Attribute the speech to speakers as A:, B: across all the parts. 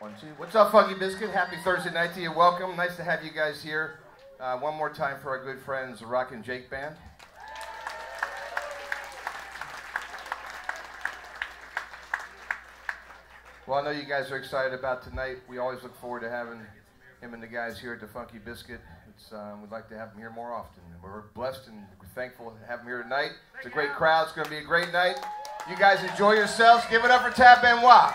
A: 1, 2. What's up, Funky Biscuit? Happy Thursday night to you. Welcome. Nice to have you guys here. One more time for our good friends, the Rockin' Jake Band. Well, I know you guys are excited about tonight. We always look forward to having him and the guys here at the Funky Biscuit. We'd like to have him here more often. We're blessed and we're thankful to have him here tonight. It's a great crowd. It's going to be a great night. You guys enjoy yourselves. Give it up for Tab Benoit.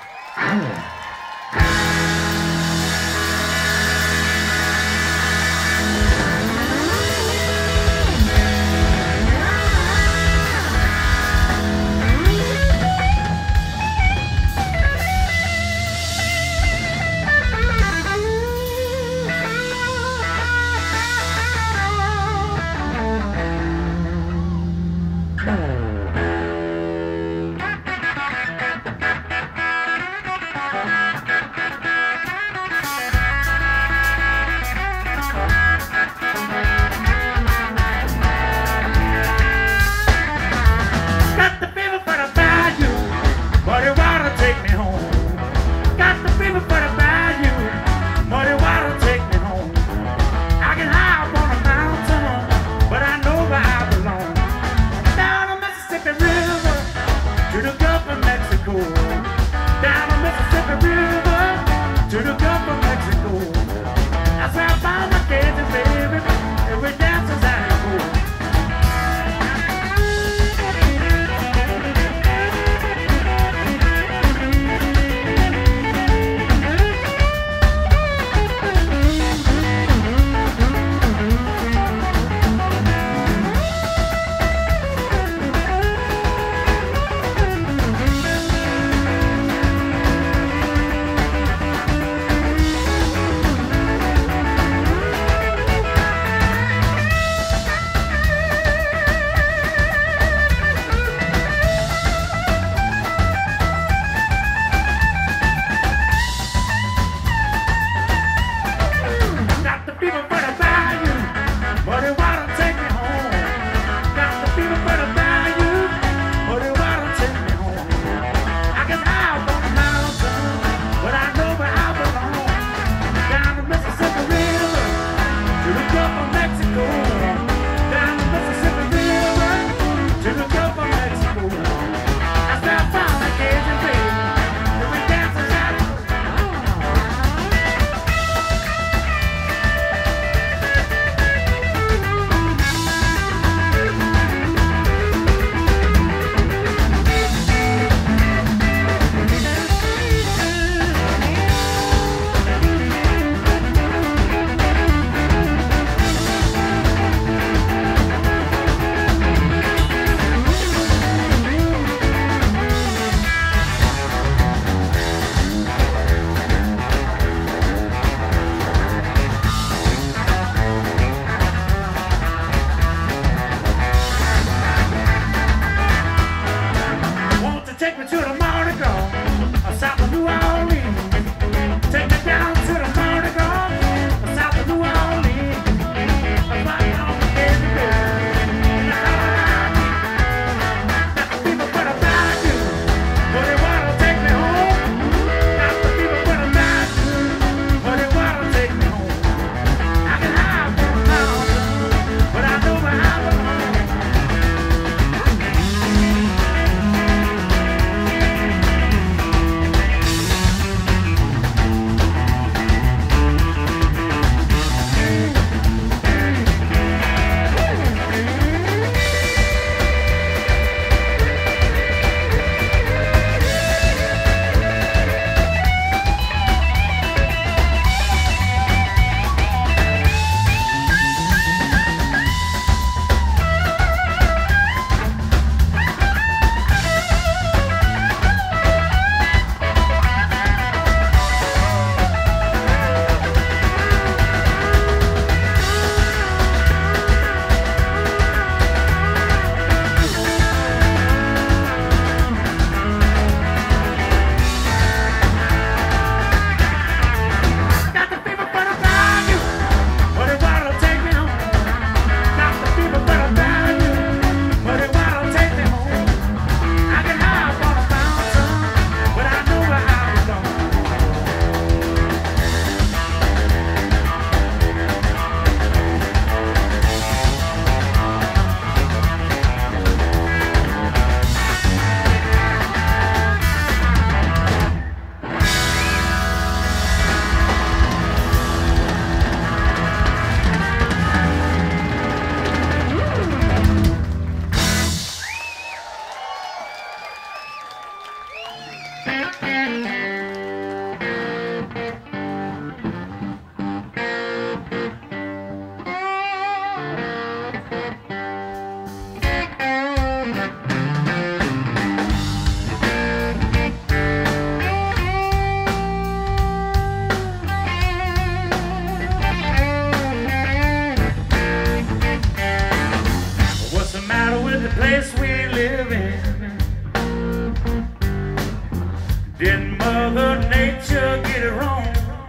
B: Mother Nature get it wrong.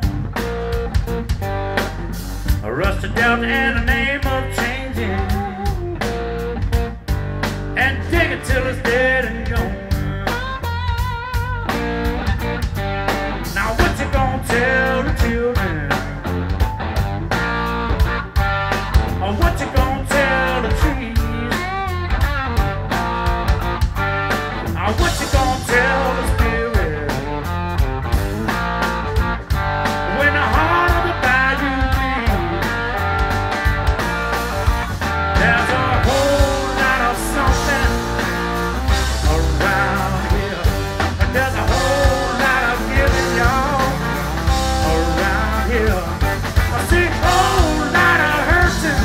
B: Rusted out in the name of changing, and dig it till it's dead and gone. Now what you gonna tell the children? Or what you gonna tell the trees? Or what you gonna tell the spirit? When the heart of the bayou bleeds, there's a whole lot of something around here. There's a whole lot of giving, y'all, around here. I see a whole lot of hurting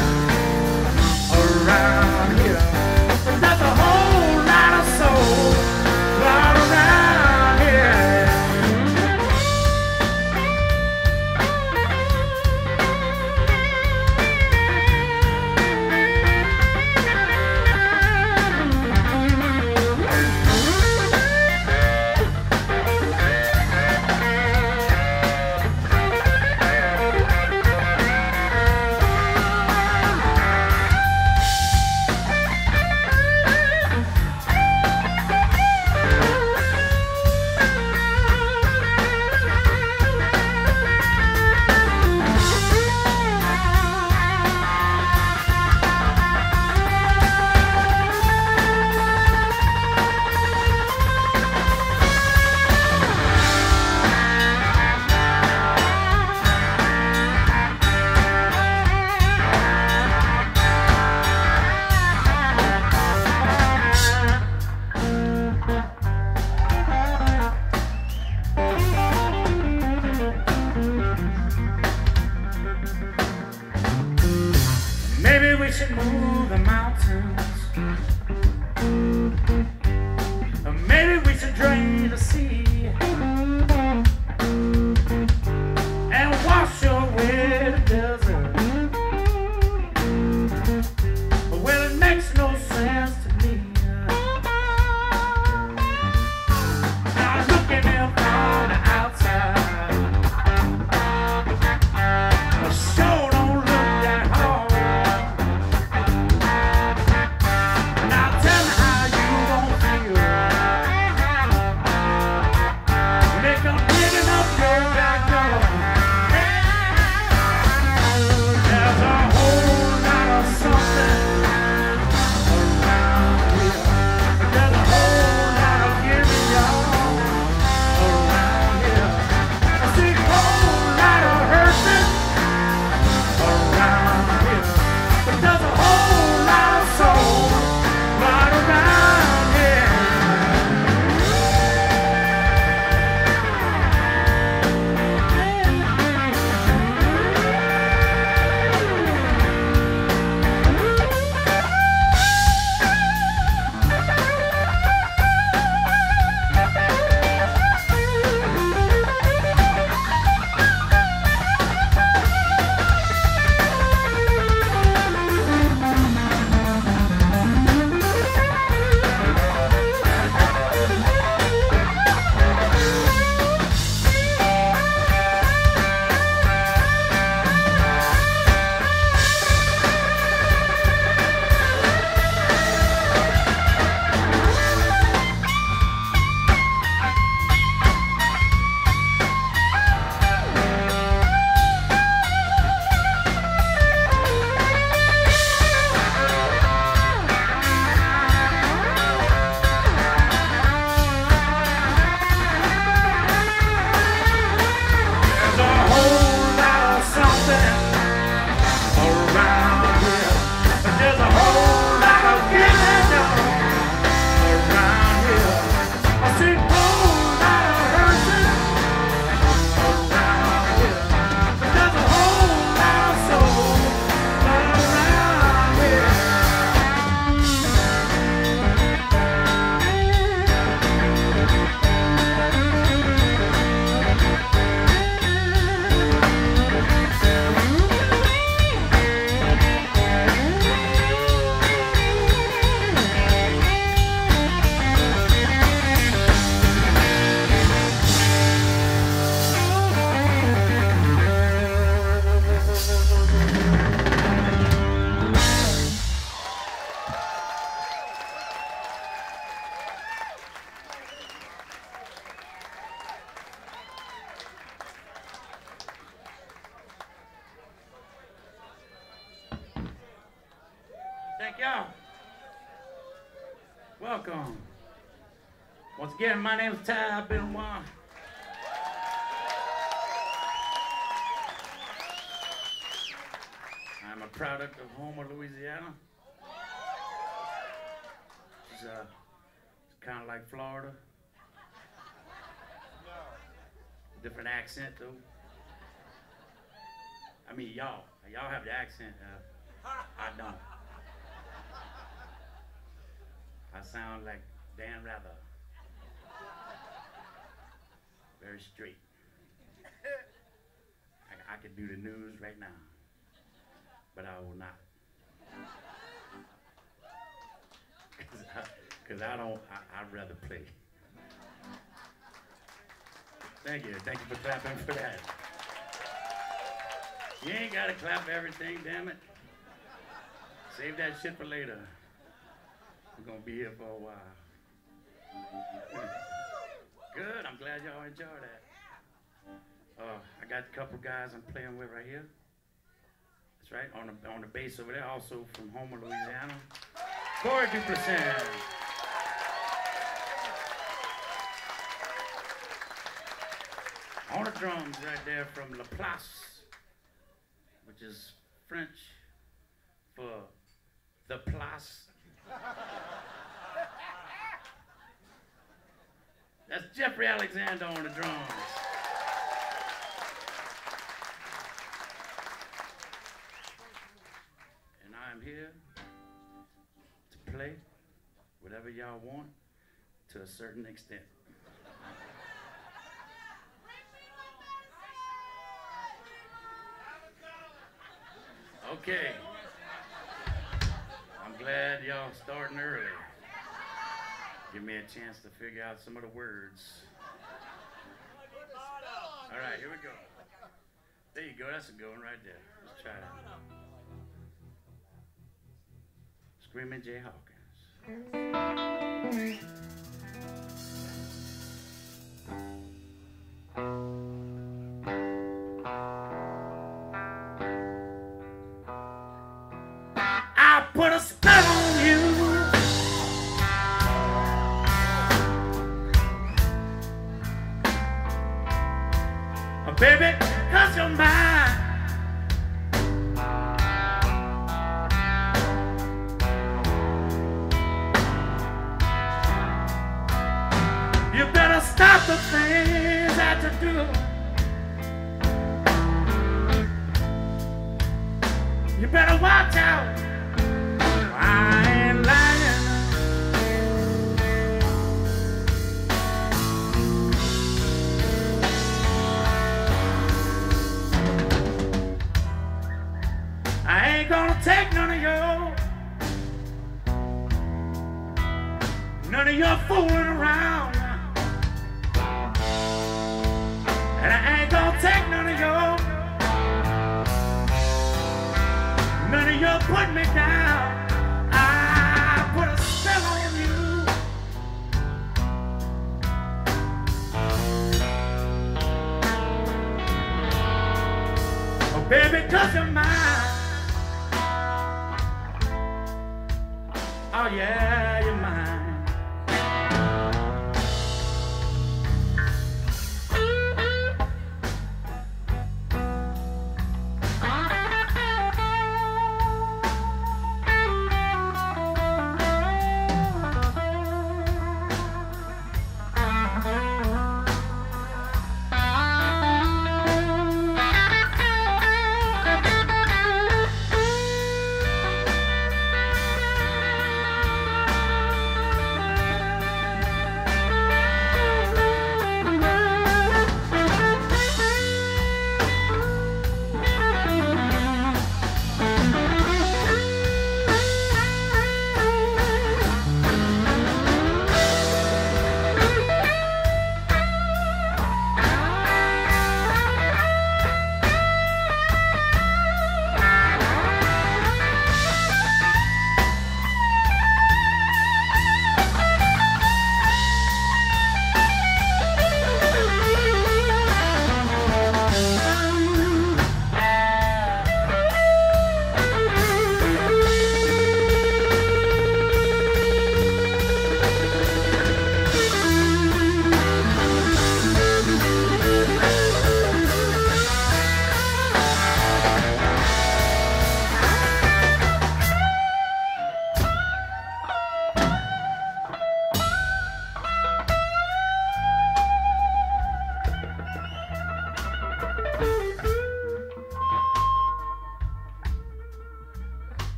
B: around here. There's a whole lot of soul right around here. Maybe we should move the mountains. Or maybe we should drain the sea and wash away the desert. Well, it makes no sense to me. Now looking in from the outside, I sure don't look that hard. Now tell me how you gon' feel Thank y'all. Welcome. Once again, my name is Ty Benoit. I'm a product of Homer, Louisiana. It's kind of like Florida. Different accent, though. I mean, y'all have the accent. I don't. I sound like Dan Rather. Very straight. I could do the news right now, but I will not. Because I'd rather play. Thank you for clapping for that. You ain't gotta clap everything, damn it. Save that shit for later. We're gonna be here for a while. Good, I'm glad y'all enjoyed that. I got a couple guys I'm playing with right here. That's right, on the bass over there, also from Homer, Louisiana. Corey Duperson. On the drums right there from La Place, which is French for the place. That's Jeffrey Alexander on the drums. And I'm here to play whatever y'all want to a certain extent. Okay. I'm glad y'all starting early. Give me a chance to figure out some of the words. All right, here we go. There you go. That's a good one right there. Let's try that. Screaming Jay Hawkins. I put a spell on you. Baby, 'cause you're mine. You better stop the things that you do. You better watch out. I ain't lying. I ain't gonna take none of your fooling around. And I ain't gonna take none of your putting me down. I put a spell on you. Oh baby, 'cause you're mine. Oh yeah, you're mine.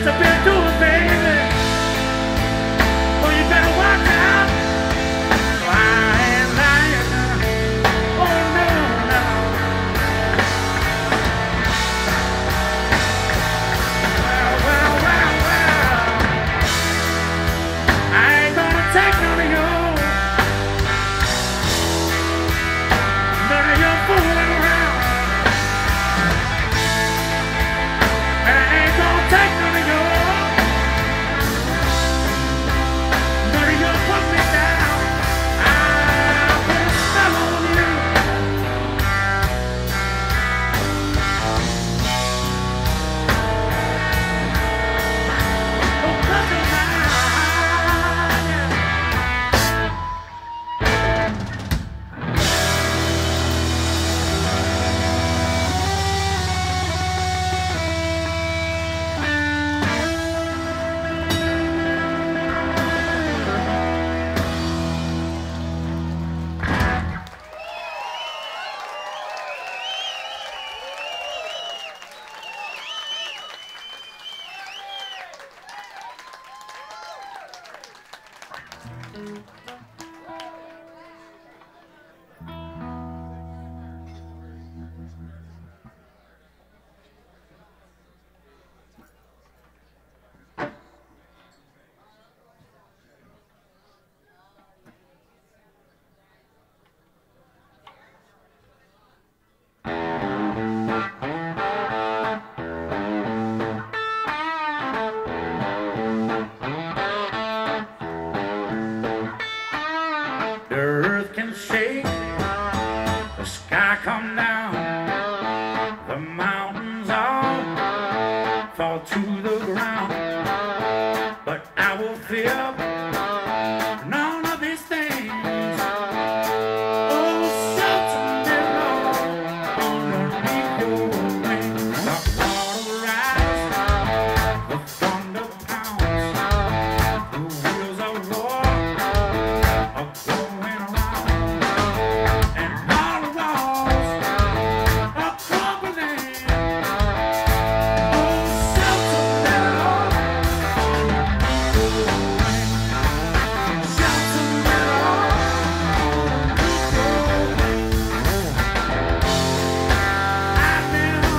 B: what you've been doing, baby. Oh, you better watch out. I ain't lying. Oh, no, no. Well. I ain't gonna take none of you. None of your fooling around. And I ain't gonna take none of you. None of you put me down. I put a spell on you. Don't touch me now. The earth can shake, the sky come down, the mountains all fall to the ground. But I will fear none of these things. Oh, shelter me, Lord, underneath your wings. The water rise, the thunder pounds, the wheels of war are going around, and all the walls are crumbling. Oh, shelter me, Lord, underneath your wings. Shelter me, Lord, underneath your wings. I've been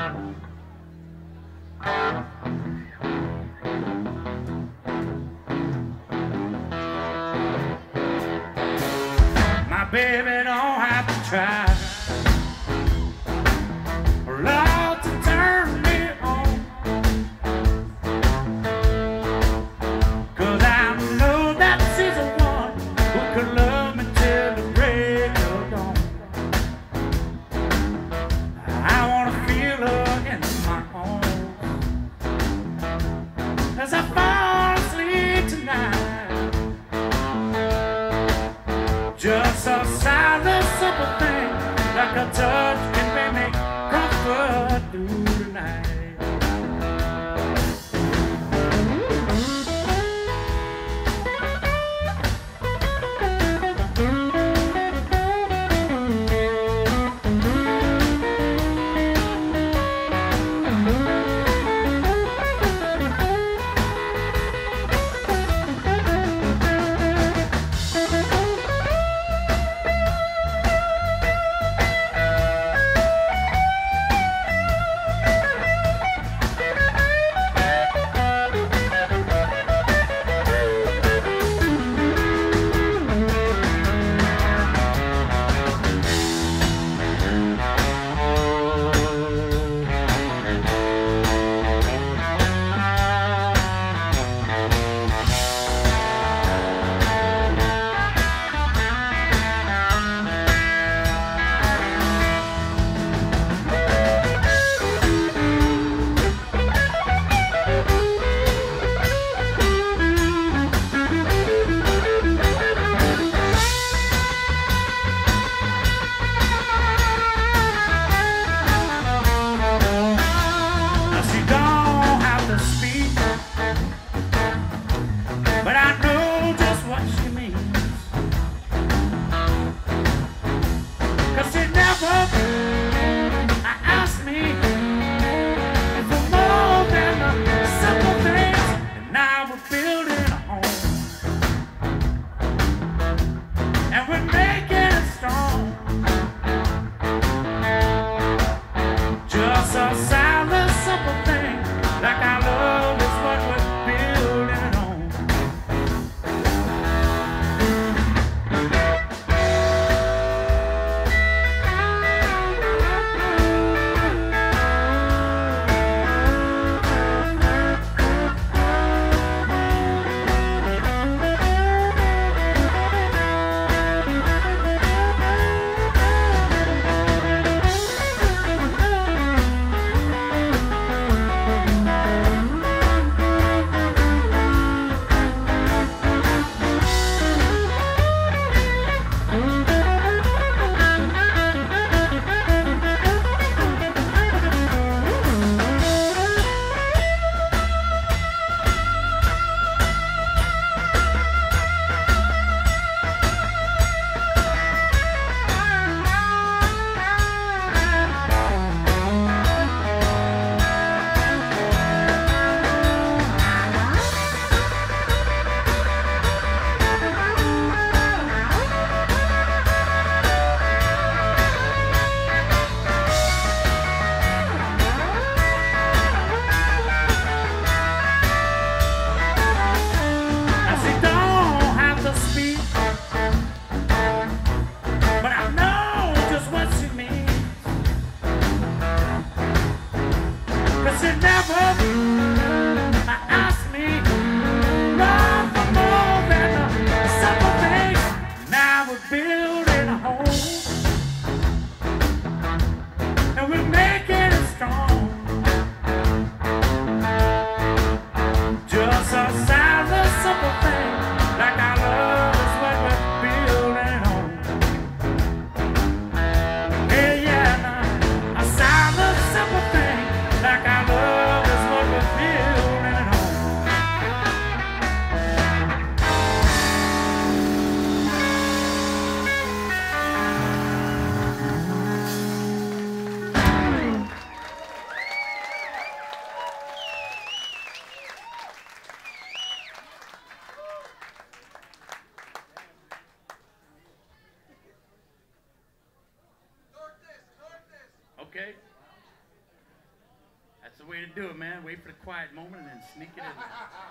B: My baby don't have to try love to turn me on, 'cause I know that she's the one who could love me till the break of dawn. I wanna feel her in my arms as I fall asleep tonight. Just a silent, simple thing, like a touch can bring me comfort through the night. That's the way to do it, man. Wait for the quiet moment and then sneak it in there.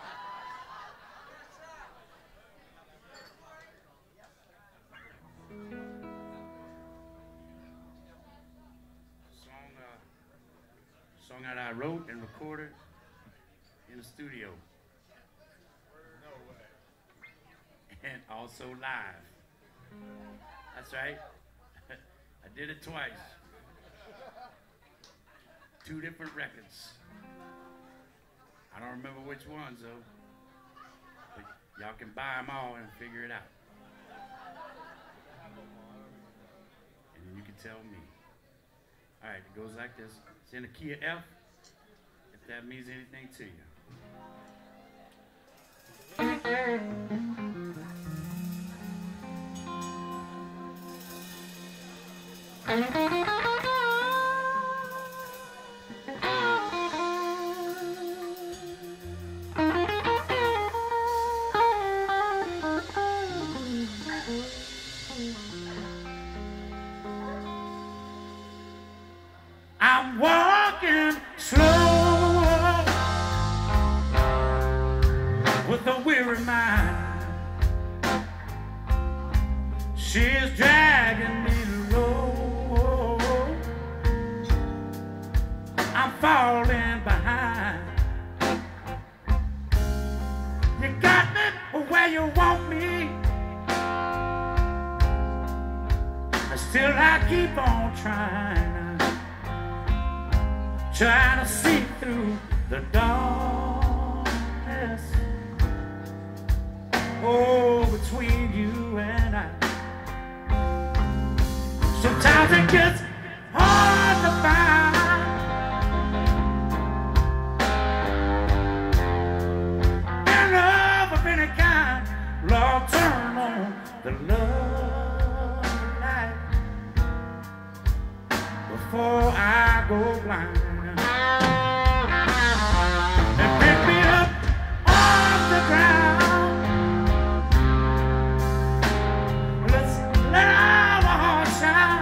B: Song that I wrote and recorded in the studio.
C: No way.
B: And also live. That's right. I did it twice. 2 different records. I don't remember which ones though. But y'all can buy them all and figure it out. And then you can tell me. All right, it goes like this. It's in the key of F, if that means anything to you. I'm walking slow with a weary mind. She's dragging me low. I'm falling behind. You got me where you want me. Still I keep on trying to see through the darkness. Oh, between you and I. Sometimes it gets hard to find. And love of any kind, Lord, turn on the love light before I go blind. And pick me up off the ground. Let's let our hearts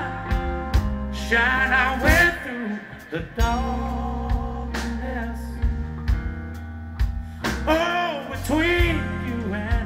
B: shine our way through the darkness. Oh, between you and I.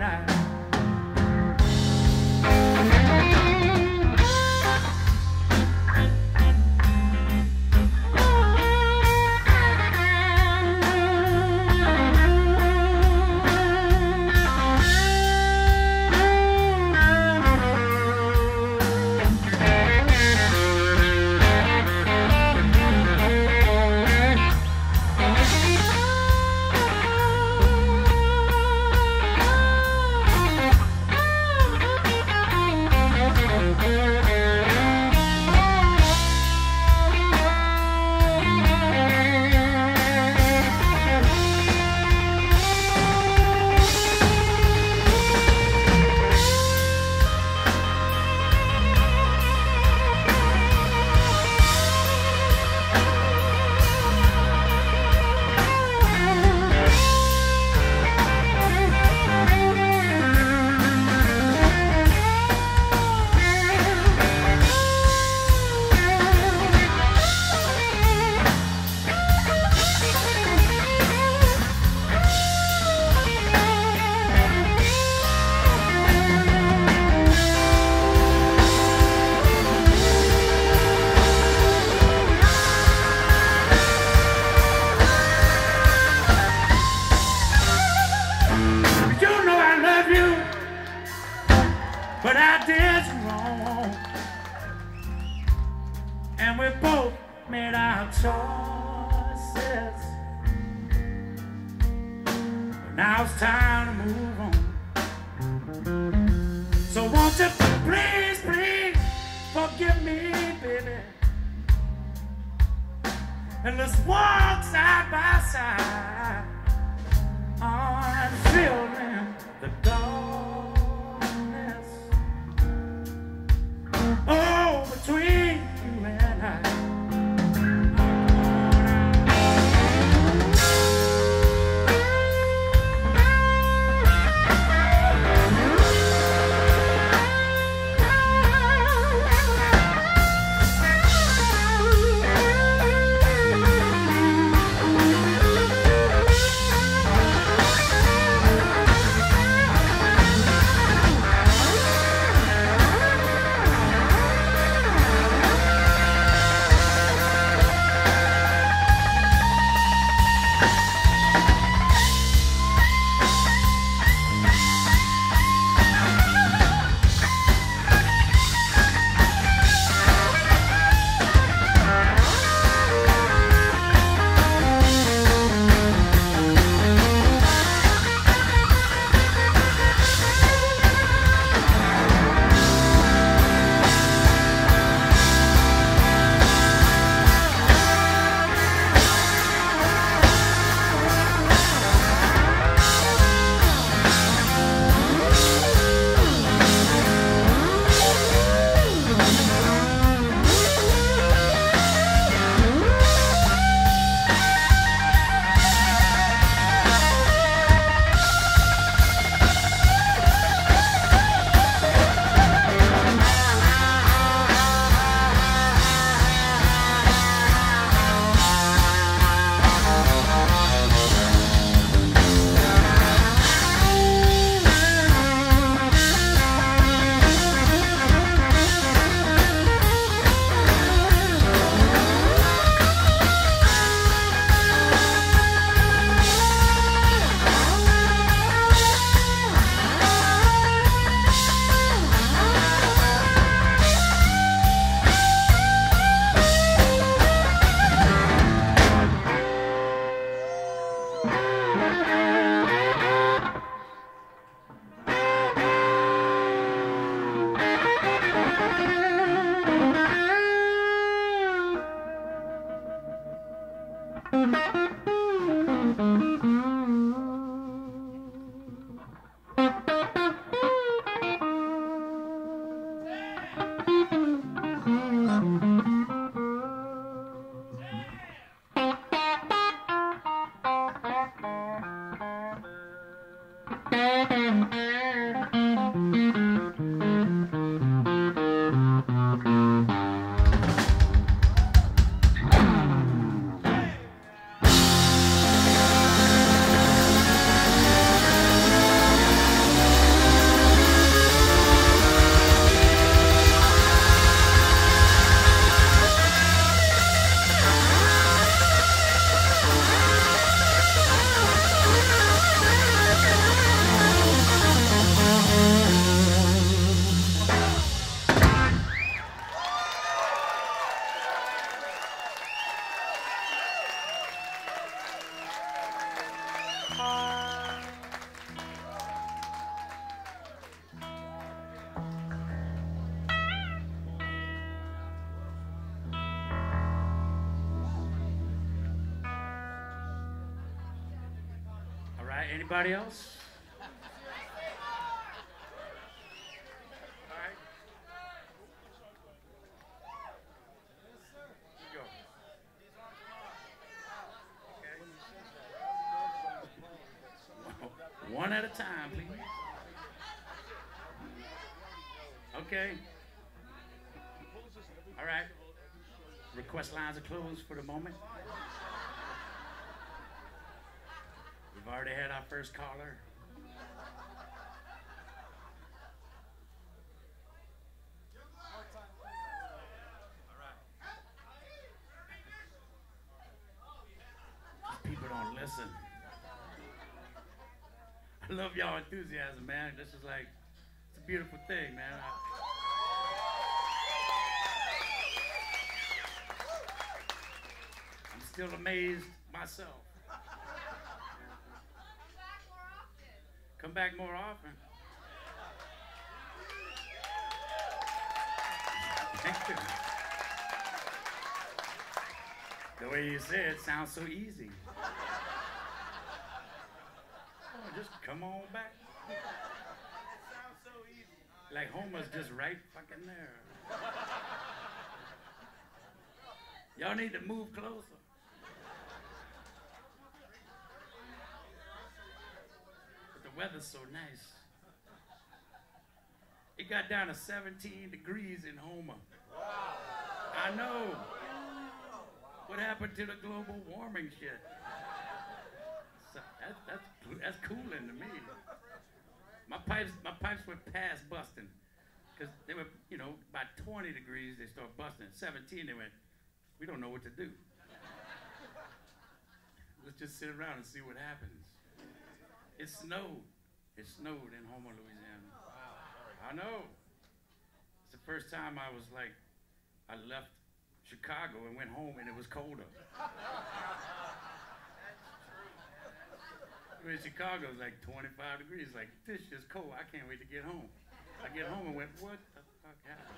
B: But I did wrong, and we both made our choices. But now it's time to move on. So won't you please, please forgive me, baby, and let's walk side by side on feeling the darkness. Oh, between you and I. Anybody else? All right. Go. Okay. One at a time, please. Okay. All right. Request lines are closed for the moment. We've already had our first caller. People don't listen. I love y'all enthusiasm, man. This is like, it's a beautiful thing, man. I'm still amazed myself. Come back more often. Thank you. The way you say it sounds so easy. Oh, just come on back. It sounds so easy. Like Homer's just right fucking there. Y'all need to move closer. Weather's so nice. It got down to 17 degrees in Homer. I know. What happened to the global warming shit? So that's cooling to me. My pipes went past busting because they were, about 20 degrees they start busting. 17 they went, we don't know what to do. Let's just sit around and see what happens. It snowed. It snowed in Homer, Louisiana. I know. It's the first time I was like, I left Chicago and went home and it was colder. In Chicago, it was like 25 degrees. Like, this is cold. I can't wait to get home. I get home and went, what the fuck happened?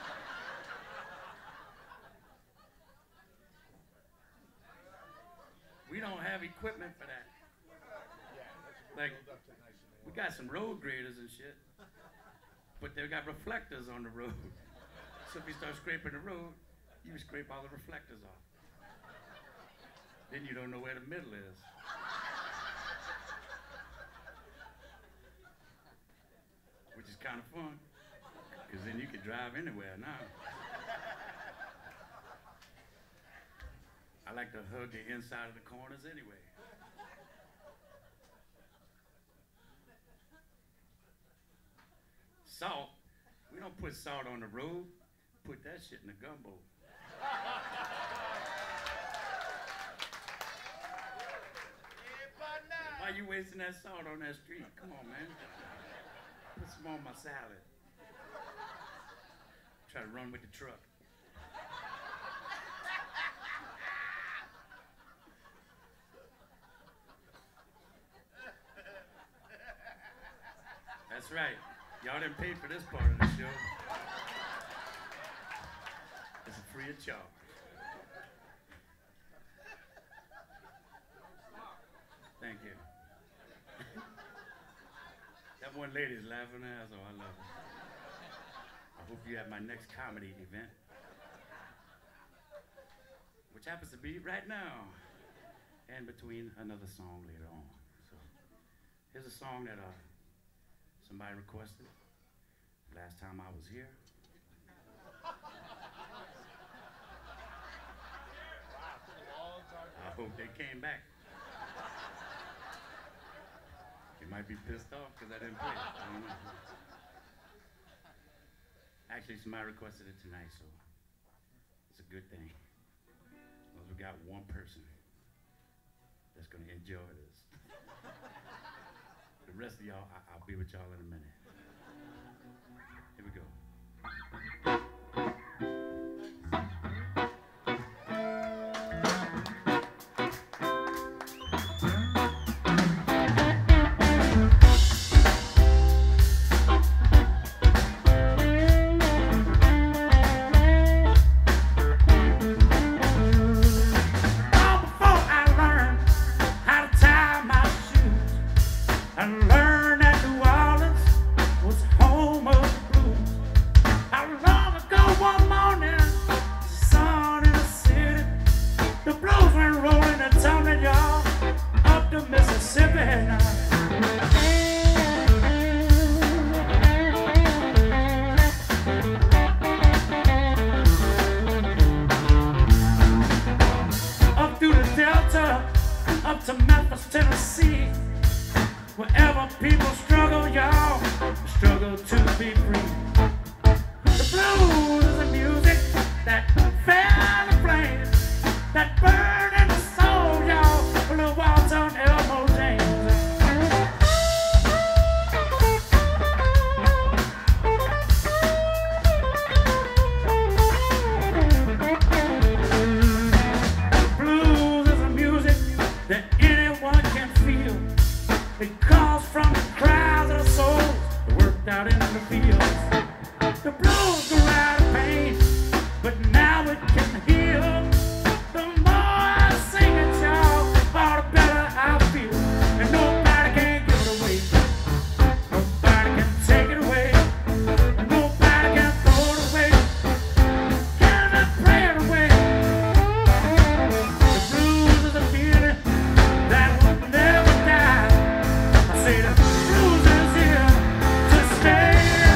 B: We don't have equipment for that. Like, we got some road graders and shit, but they got reflectors on the road. So if you start scraping the road, you scrape all the reflectors off. Then you don't know where the middle is. Which is kind of fun, because then you can drive anywhere now. I like to hug the inside of the corners anyway. Salt, we don't put salt on the road, put that shit in the gumbo. Why you wasting that salt on that street? Come on, man. Put some on my salad. Try to run with the truck. That's right. Y'all didn't pay for this part of the show. It's free of charge. Thank you. That one lady's laughing at us, so I love it. I hope you have my next comedy event, which happens to be right now, and between another song later on. So here's a song that somebody requested last time I was here. I hope they came back. You might be pissed off because I didn't play it. I don't know. Actually, somebody requested it tonight, so it's a good thing. Well, we got one person that's going to enjoy this. The rest of y'all, I'll be with y'all in a minute. Here we go. Up to Memphis, Tennessee, wherever people struggle, y'all, struggle to be free. The blues is the music that fan the flames, that burn in the soul, y'all, for the walls on Elmo James. Blues is the music that anyone can feel. It calls from the crowds of souls worked out in the fields. The blues go out of pain, but now it can heal. The more I sing it, y'all, all the better I feel. And nobody can give it away. Nobody can take it away. And nobody can throw it away. Can't even pray it away. The blues is a feeling that will never die. I say the blues is here to stay.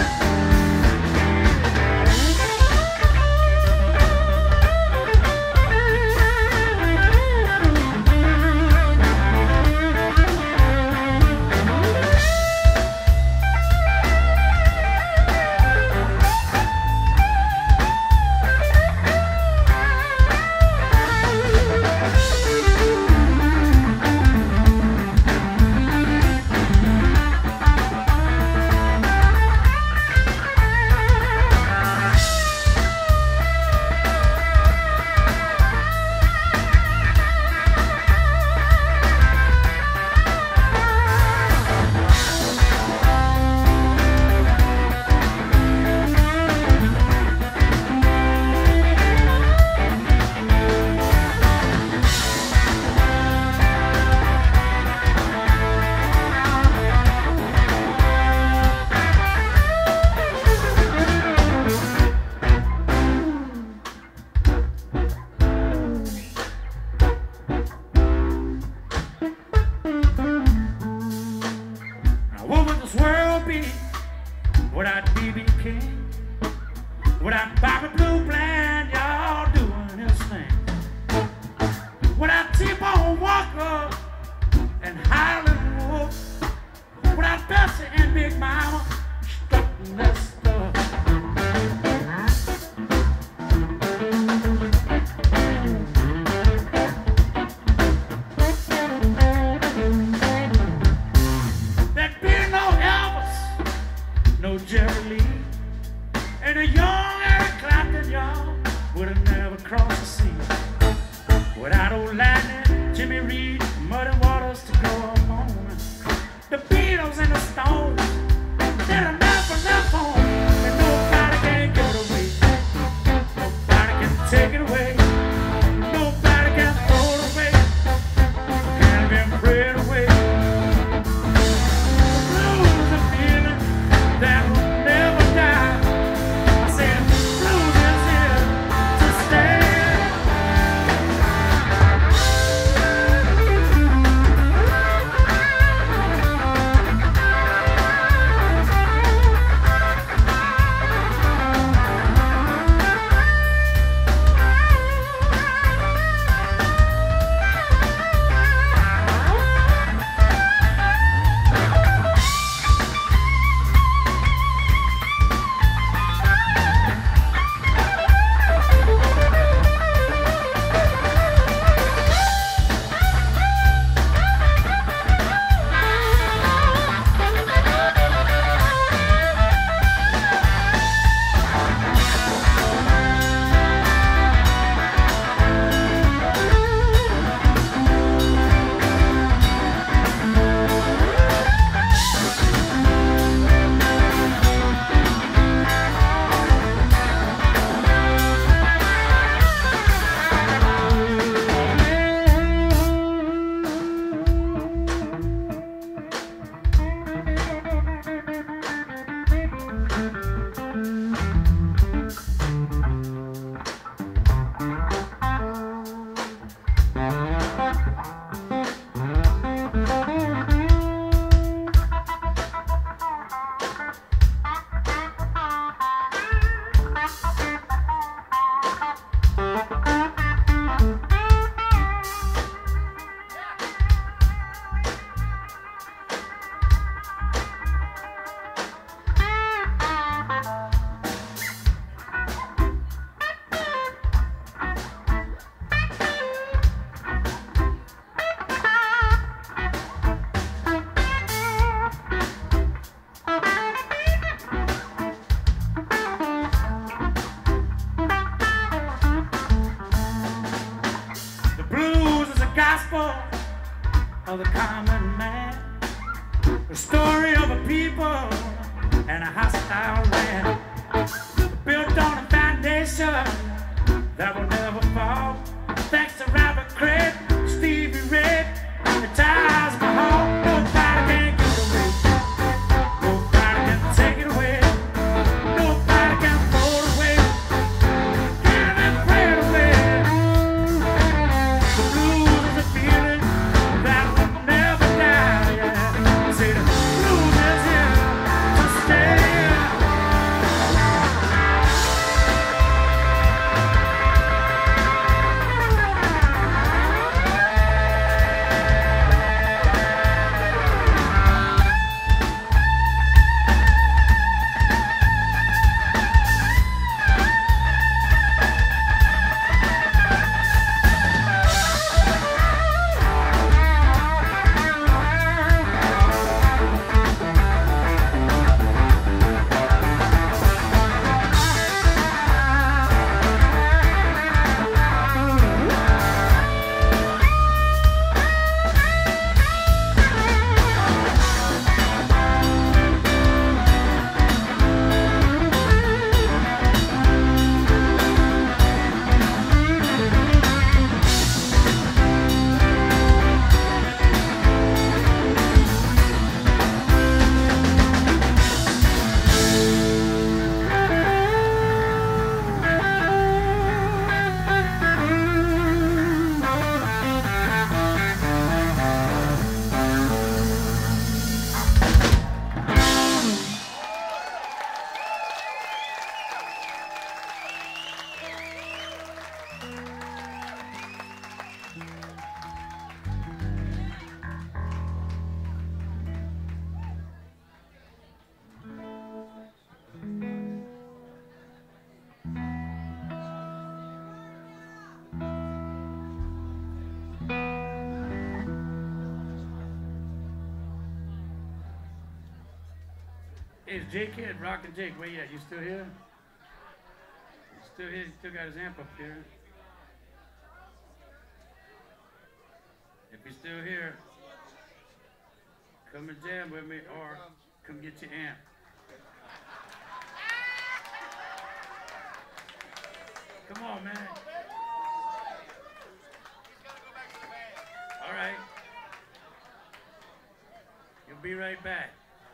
B: What would this world be without B.B. King? Without Bobby Blue Bland, y'all doing his thing? Without T-Bone Walker and Highland Wolf? Without Bessie and Big Mama strutting that stuff? There'd be no Elvis, no Jerry Lee, and a young Eric Clapton, y'all, would have never crossed the sea. Without old Lightning, Jimmy Reed, Muddy Waters to go on. The Beatles and the Stones, they'd have never left home. And nobody can give it away. Nobody can take it away. Nobody can throw it away. Can't even pray it away. gospel of the common man, the story of a people and a hostile land, built on a foundation that will never fall. Thanks to Robert Craig, Stevie Ray, and the Taj Mahal. Nobody can get away. Nobody can take it away. Nobody can throw it away. Give it, pray it away. The blues is a feeling that will never die. Yeah. Say the blues is here to stay. Hey, it's J-Kid, Rockin' Jake. Where you at? You still here? You still here? You still got his amp up here. If you're still here, come and jam with me or come get your amp. Come on, man. All right. You'll be right back.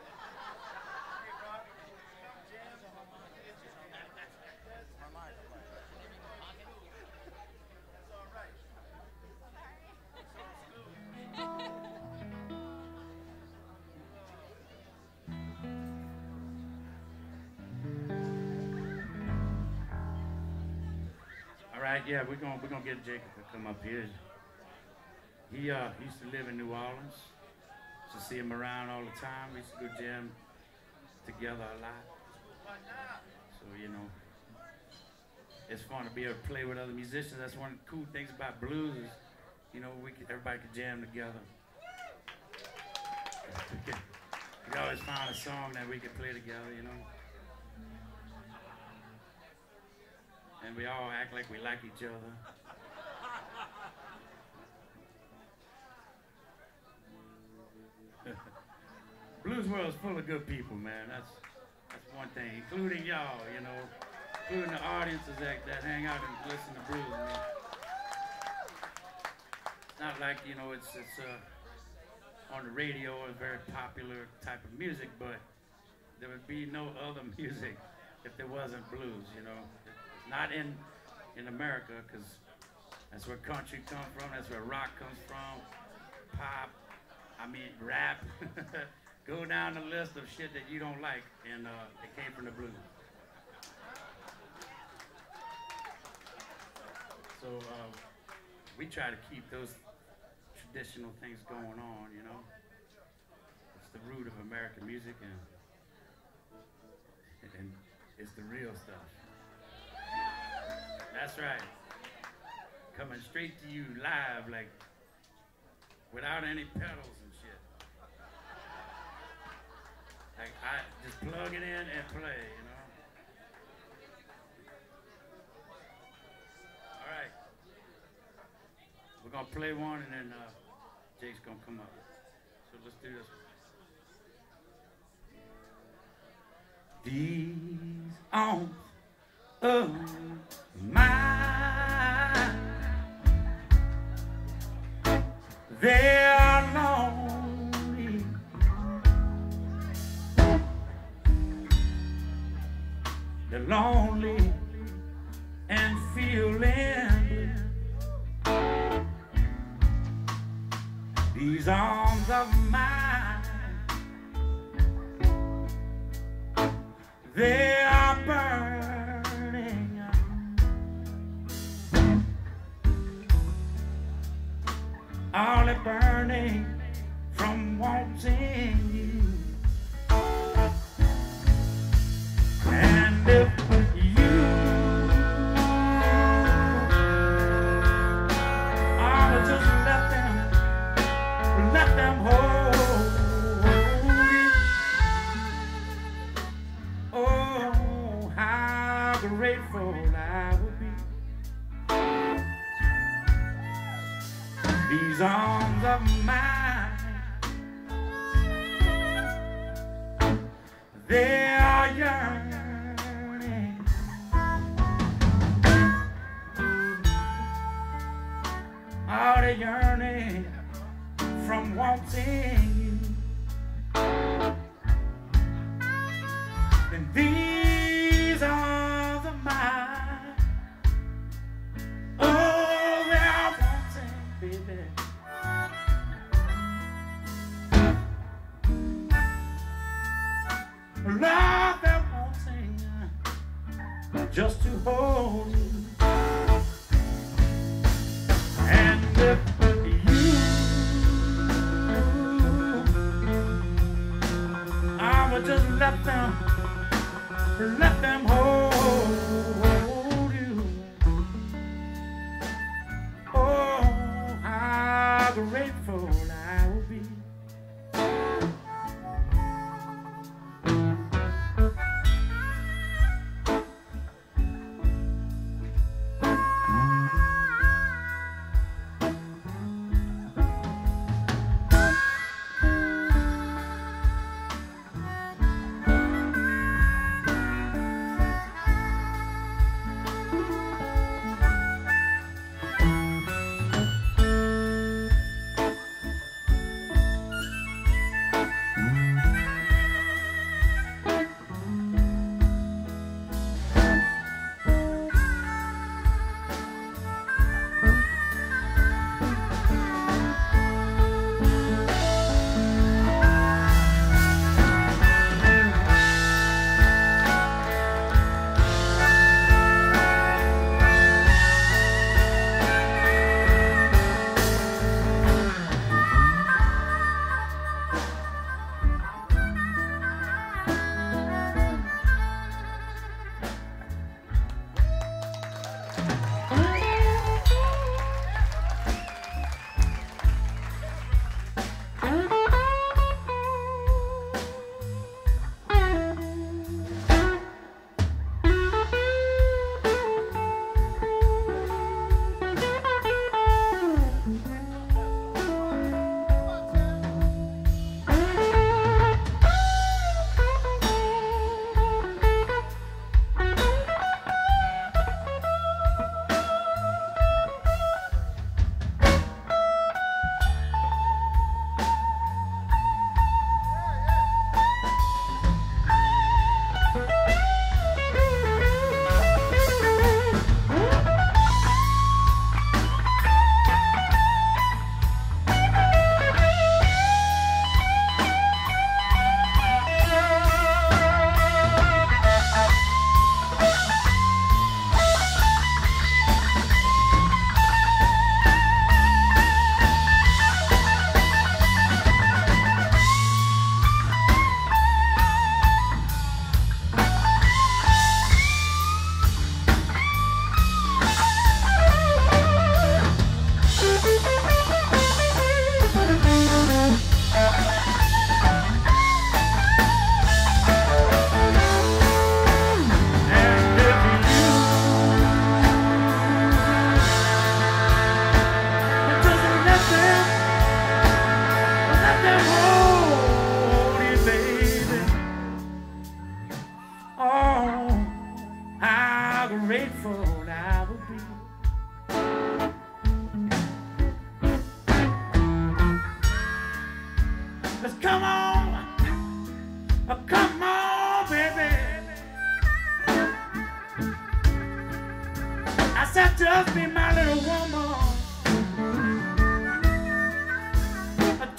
B: Yeah, we're gonna get Jacob to come up here. He used to live in New Orleans. Used to see him around all the time. We used to go jam together a lot. So you know, it's fun to be able to play with other musicians. That's one of the cool things about blues is, you know, everybody could jam together. We always found a song that we could play together, you know. And we all act like we like each other. Blues World's full of good people, man. That's one thing, including y'all, you know, including the audiences that hang out and listen to blues. I mean, it's not like, you know, it's on the radio, a very popular type of music, but there would be no other music if there wasn't blues, you know. Not in America, because that's where country comes from, that's where rock comes from, pop, rap. Go down the list of shit that you don't like, and it came from the blues. So we try to keep those traditional things going on, you know. It's the root of American music, and it's the real stuff. That's right. Coming straight to you live, like, without any pedals and shit. Like, I just plug it in and play, you know? All right. We're gonna play one, and then Jake's gonna come up. So let's do this one. These arms of mine, they are lonely. They're lonely and feeling. These arms of mine, they are burning. All are burning from wanting you. And if you ought to just let them hold you. Oh, how grateful I would be. These arms of mine, they are yearning. Are they yearning from wanting you? And these arms of mine, oh, they are wanting, baby. Love, they're wanting just to hold you. And if you, I would just let them hold you. Oh, how grateful I will be.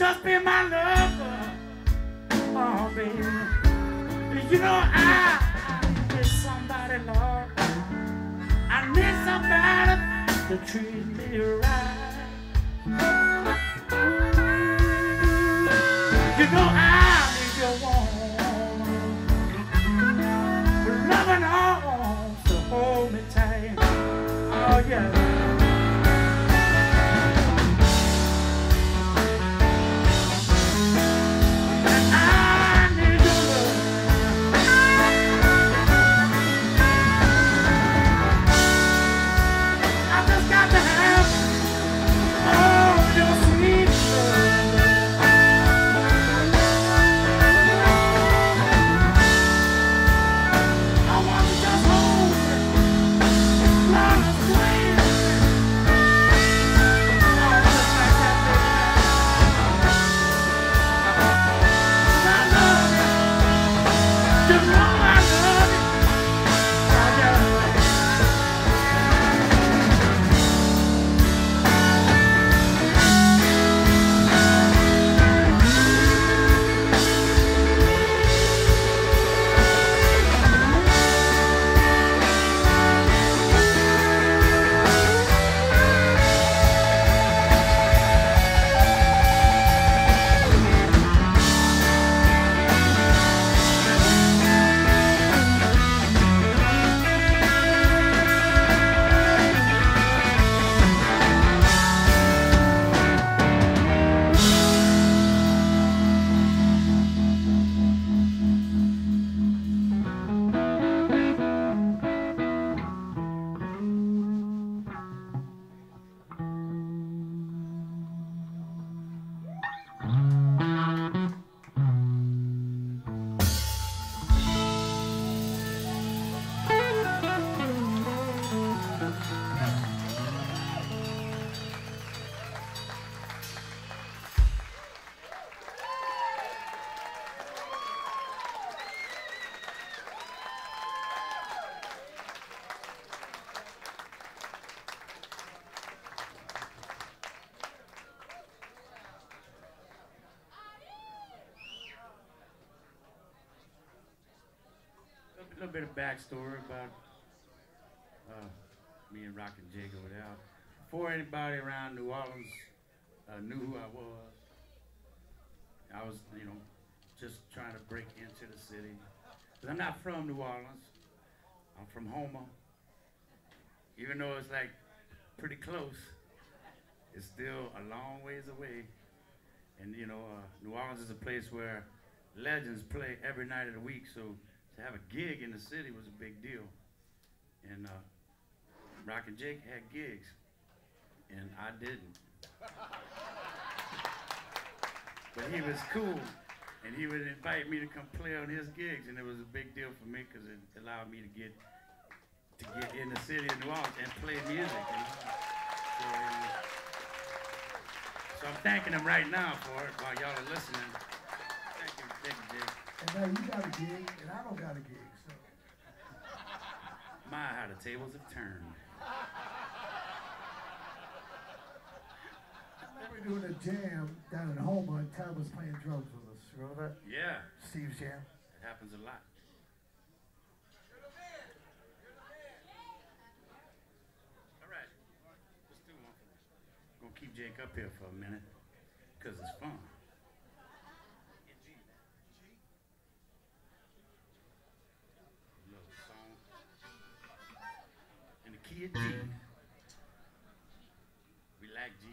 B: just be my lover. Oh, baby. You know I need somebody, Lord. I need somebody to treat me right. You know I need your woman with loving arms to hold me tight. Oh yeah. A little bit of backstory about me and Rockin' Jake over there. Before anybody around New Orleans knew who I was, you know, just trying to break into the city. But I'm not from New Orleans. I'm from Houma. Even though it's like pretty close, it's still a long ways away. And you know, New Orleans is a place where legends play every night of the week, so to have a gig in the city was a big deal. And Rockin' Jake had gigs, and I didn't. But he was cool, and he would invite me to come play on his gigs, and it was a big deal for me because it allowed me to get in the city of New Orleans and play music. You know? So I'm thanking him right now for it while y'all are listening. Thank you, Jake.
D: And now you got a gig, and I don't got a gig, so.
B: My, how the tables have turned.
D: We were doing a jam down in Houma, and Tom was playing drums with us. Remember that?
B: Yeah.
D: Steve's jam.
B: It happens a lot. All right. Let's do one for this. I'm going to keep Jake up here for a minute, because it's fun. Another song. In the key of G. We like G.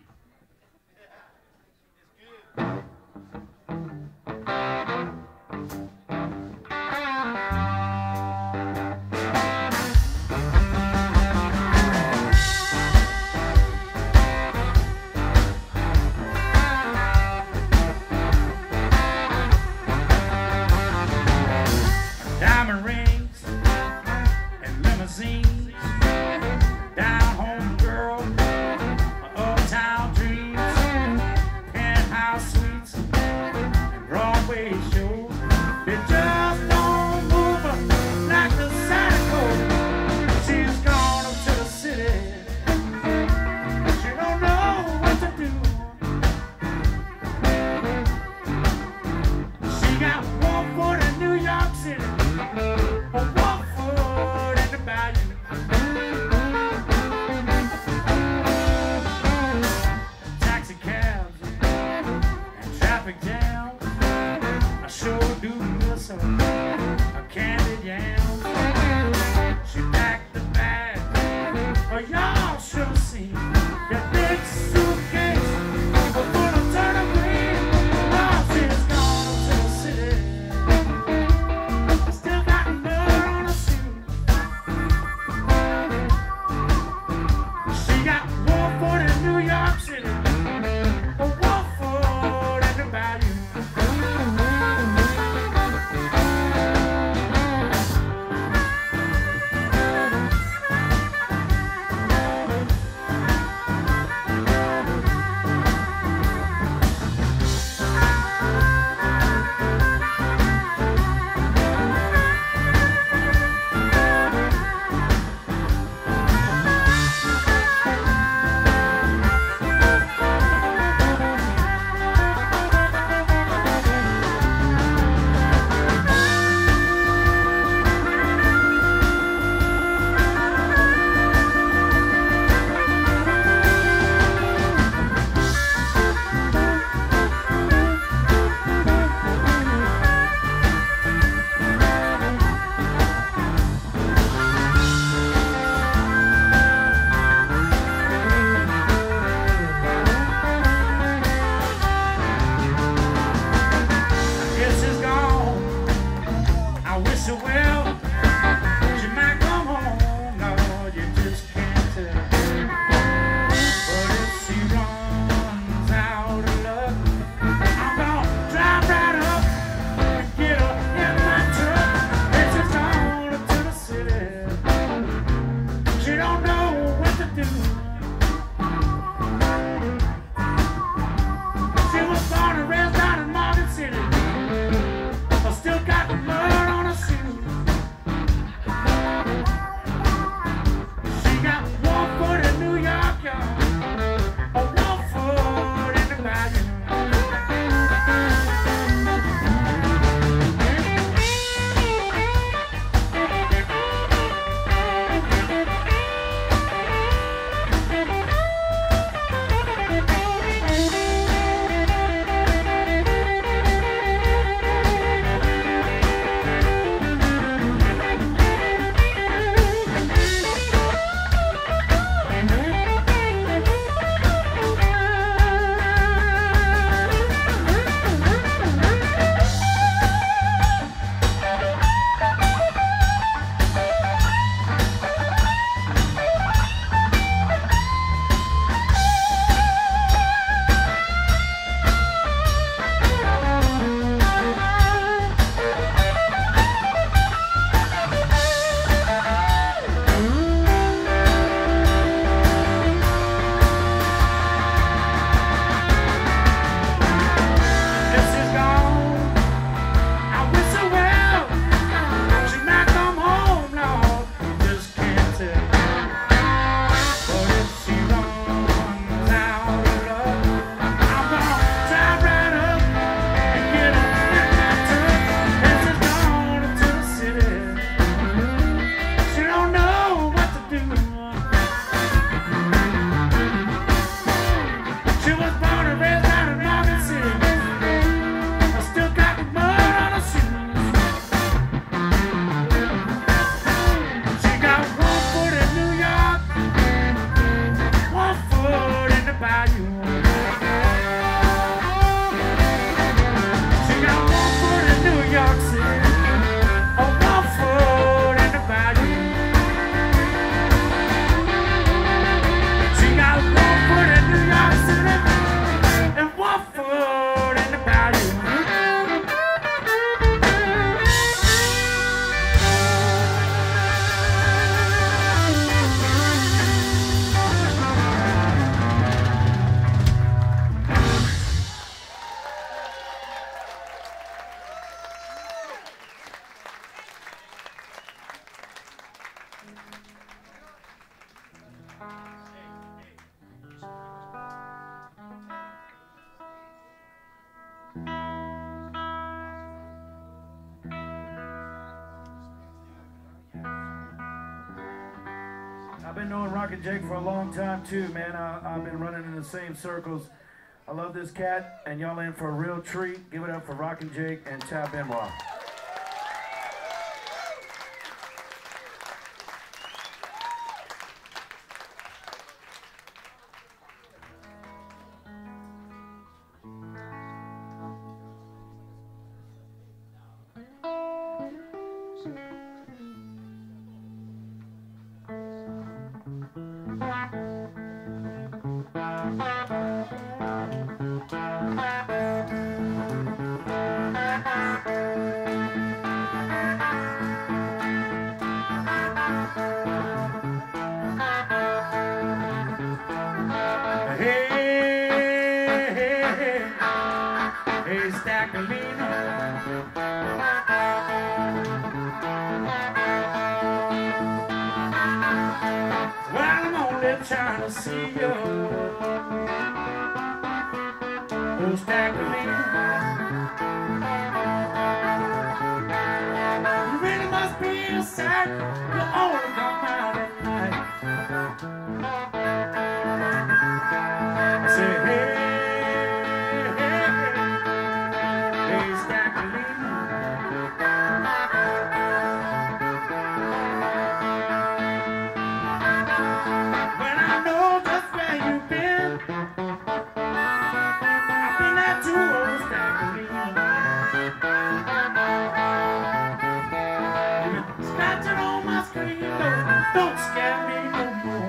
B: Diamond rings and limousines, down home girl, uptown dream. City, Wofford and the Bayou.
E: I've been knowing Rockin' Jake for a long time too, man. I've been running in the same circles. I love this cat, and y'all in for a real treat. Give it up for Rockin' Jake and Tab Benoit. to see you. Oh, Stackelina, you really must be a sight. You're only come out at night. I say, hey, hey, hey, Stackelina. When I know just where you've been, I've been there too, old Stackelina. You've been scratching on my screen, don't scare me no more.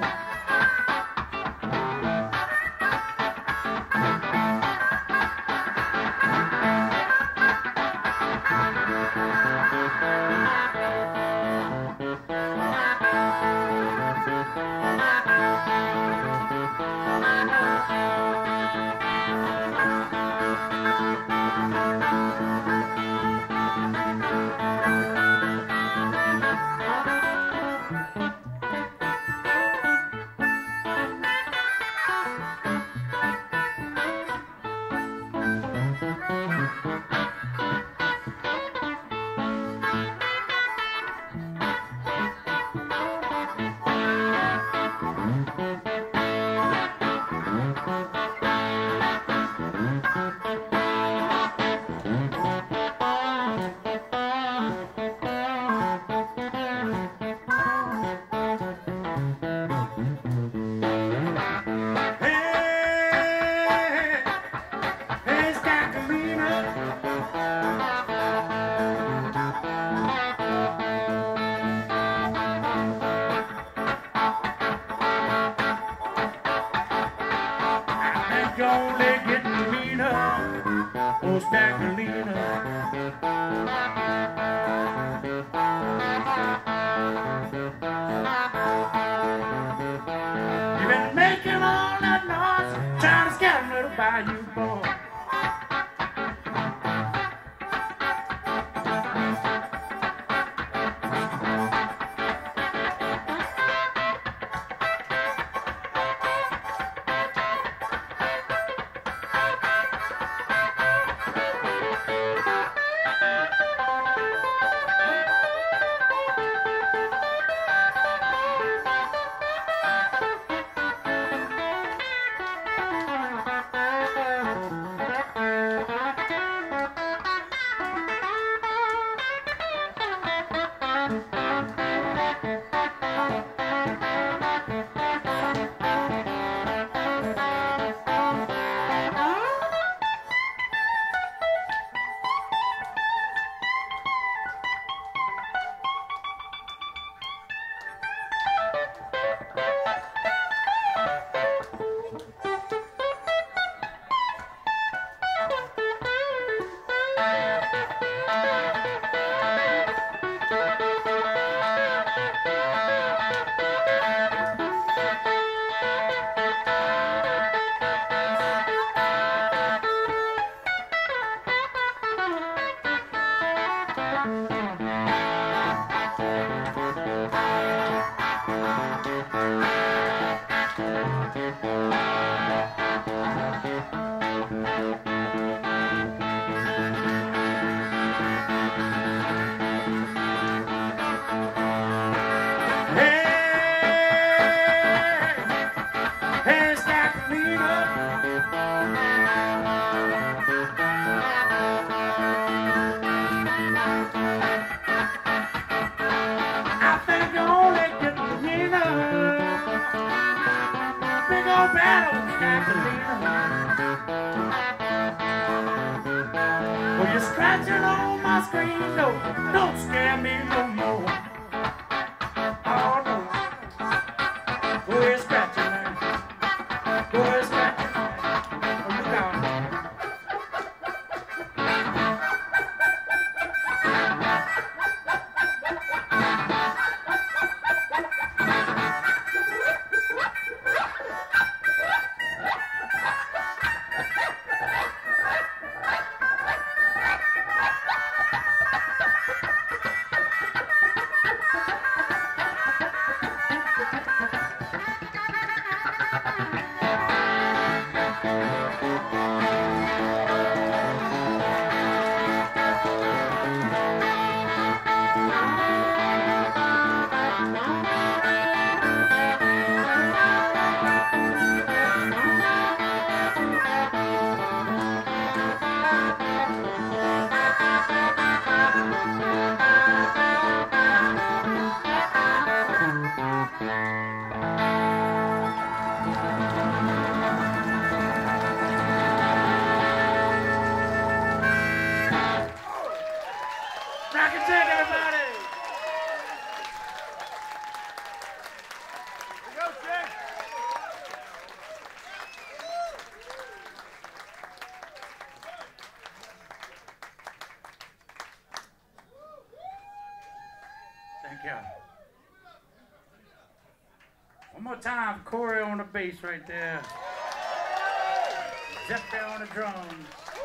E: You're only getting meaner, oh Stackelina. You've been making all that noise, trying to scare me to buy you boy. Well, you're scratching on my screen, no, don't scare me no more. Oh, no. Go ahead, scratch it, man. Go ahead, scratch it. Oh, you got it.
B: you. One more time, Corey on the bass right there. Jeffrey on the drums.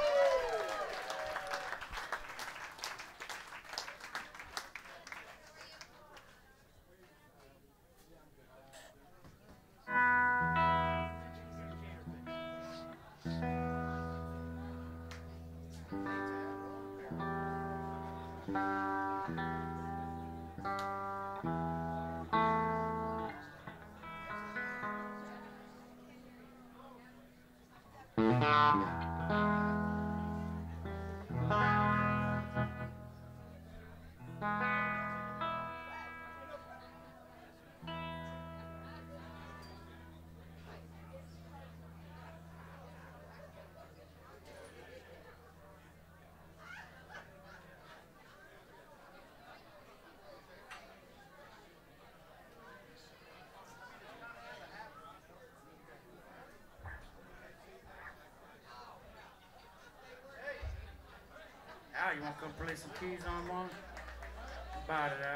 B: Al, you want to come play some keys on one? About it,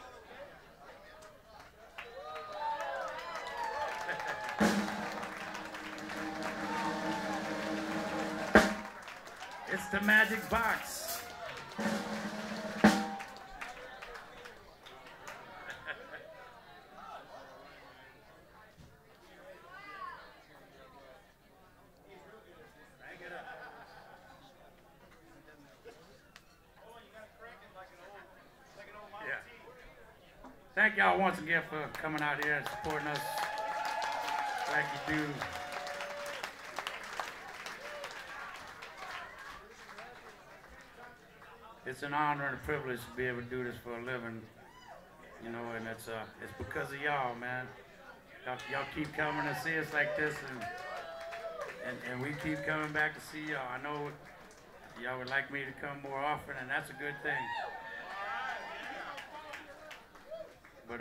B: Al. It's the Magic Box. Thank y'all once again for coming out here and supporting us like you do. It's an honor and a privilege to be able to do this for a living, you know, and it's because of y'all, man. Y'all keep coming to see us like this, and we keep coming back to see y'all. I know y'all would like me to come more often, and that's a good thing. But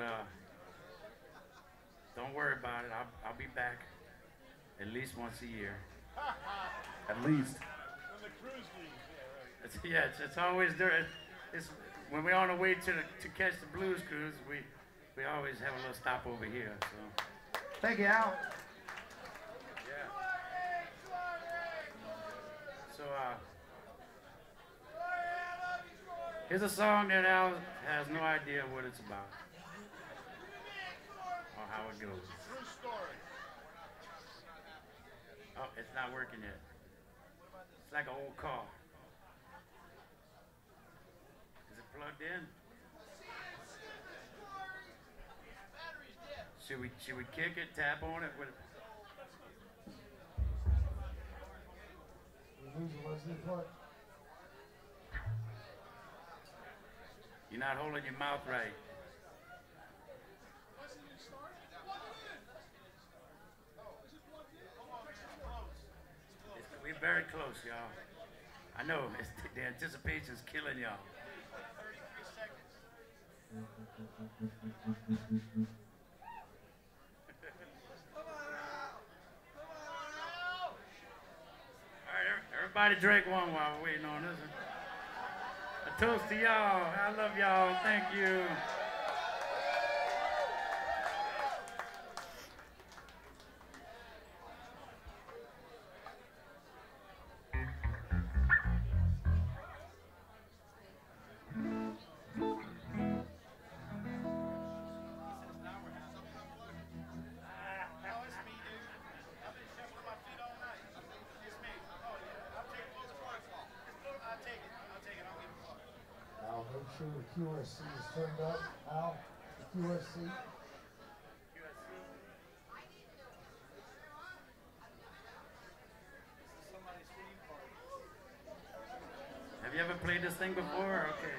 B: don't worry about it. I'll be back at least once a year. At least.
C: When the cruise leaves,
B: Yeah, it's always there. It's when we're on the way to catch the blues cruise. We always have a little stop over here. So
D: Thank you, Al.
B: yeah. So here's a song that Al has no idea what it's about. How it goes.
C: true story.
B: Oh, it's not working yet. It's like an old car. Is it plugged in? Should we kick it, tap on it? You're not holding your mouth right. We're very close, y'all. I know, the anticipation's killing y'all. 33 seconds. All right, everybody drink one while we're waiting on this one. A toast to y'all. I love y'all. Thank you.
D: Make sure the QRC is turned up. Al, the QRC.
B: Have you ever played this thing before? Okay.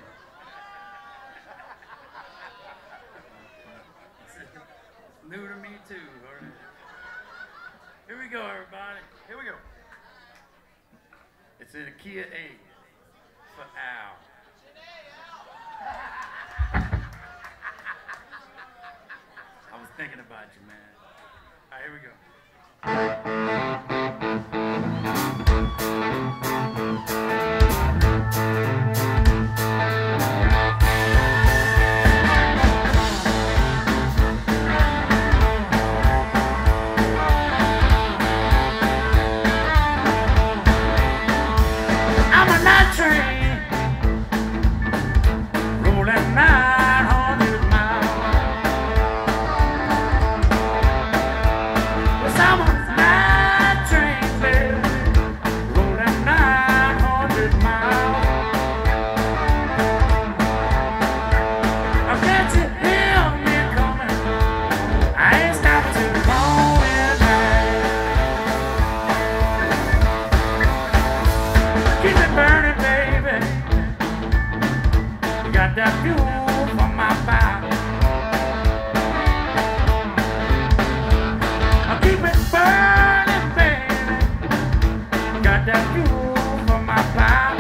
B: It's new to me too. All right. Here we go, everybody. Here we go. It's in a key of A for Al. I was thinking about you, man. All right, here we go.
E: Got that fuel from my fire. I keep it burning, baby. Got that fuel from my fire.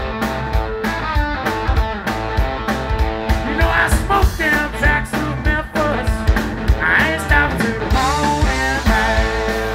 E: You know I smoke down tracks through Memphis. I ain't stopping till the morning light.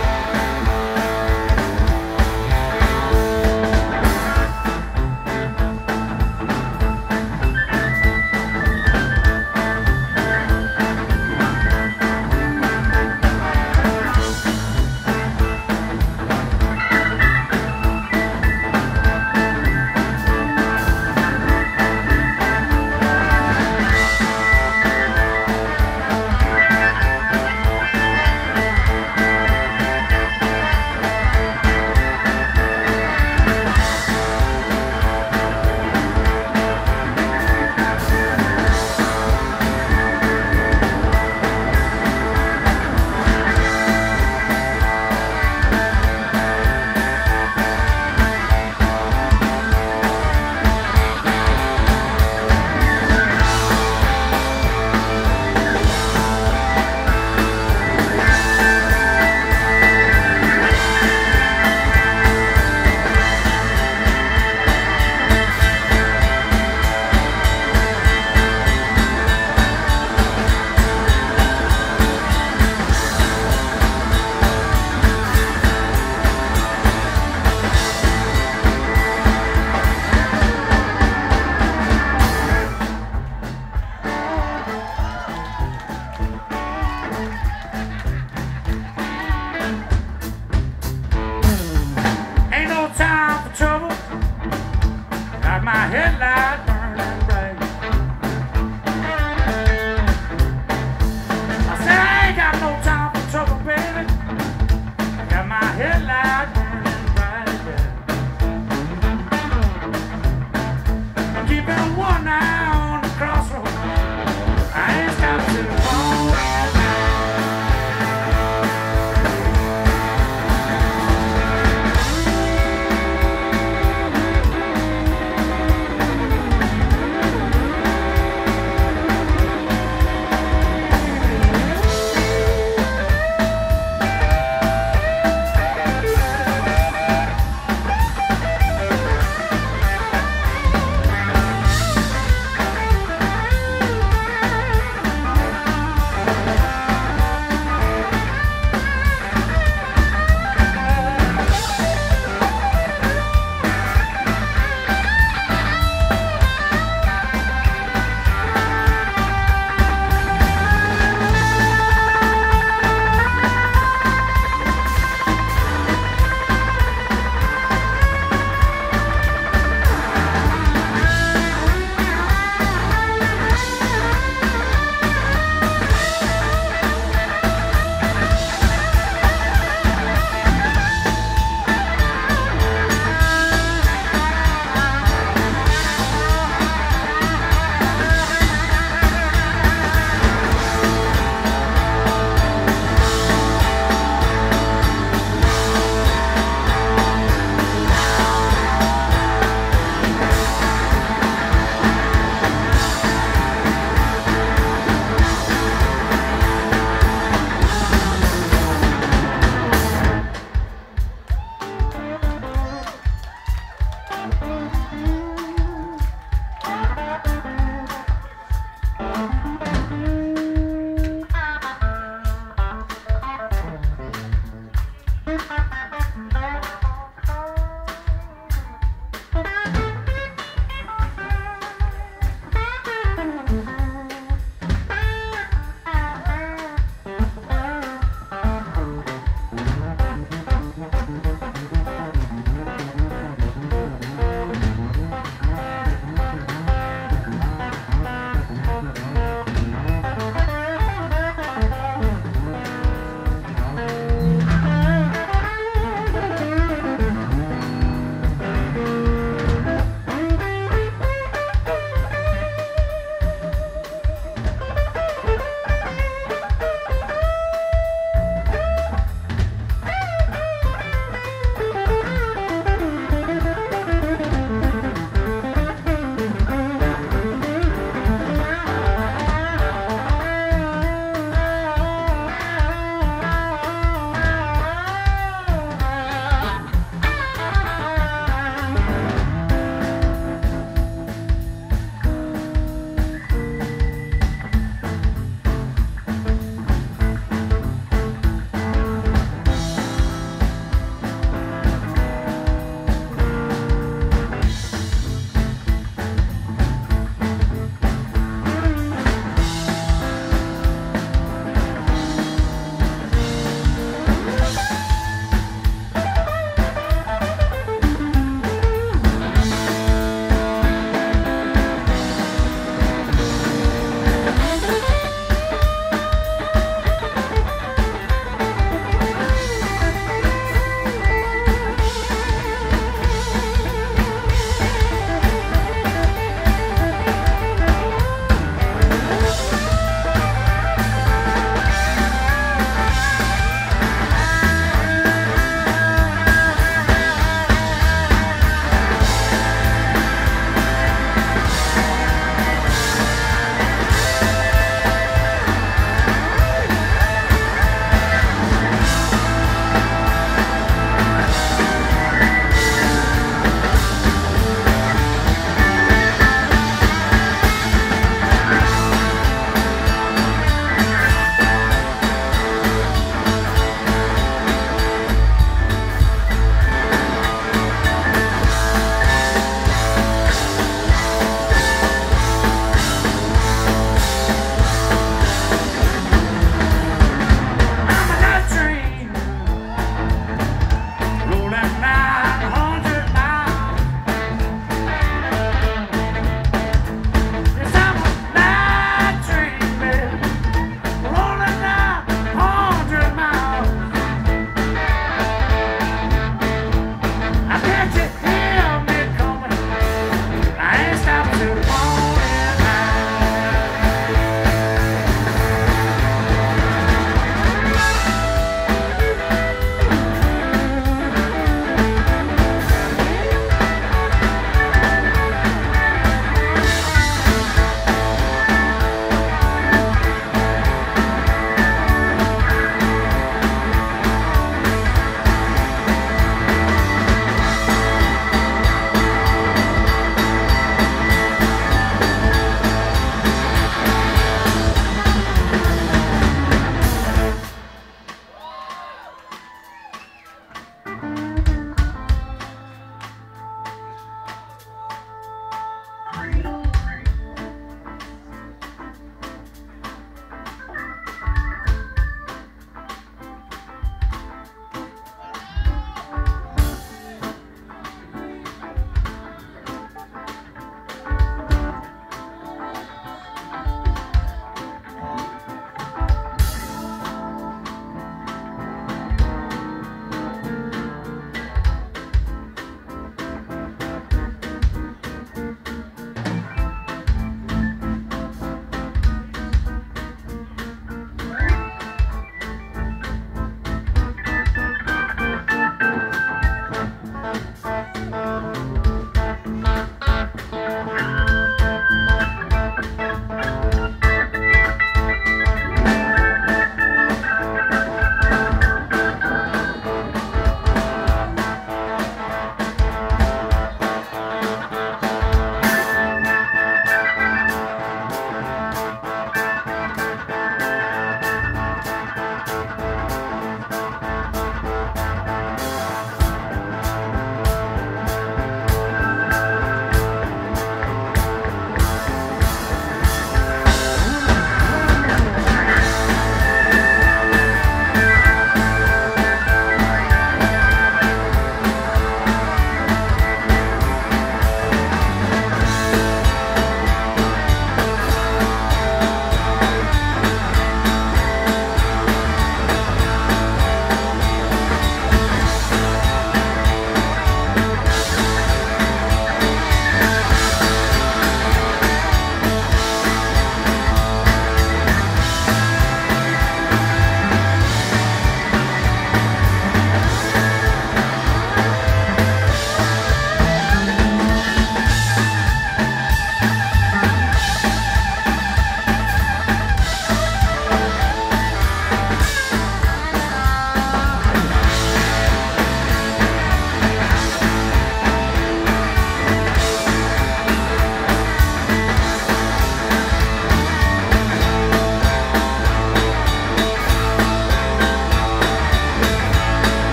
E: Ain't no time for trouble. Got my headlight burning bright. I said I ain't got no time for trouble, baby. Got my headlight burning bright. I'm keeping one eye on the crossroad. I ain't stopping till the morning light.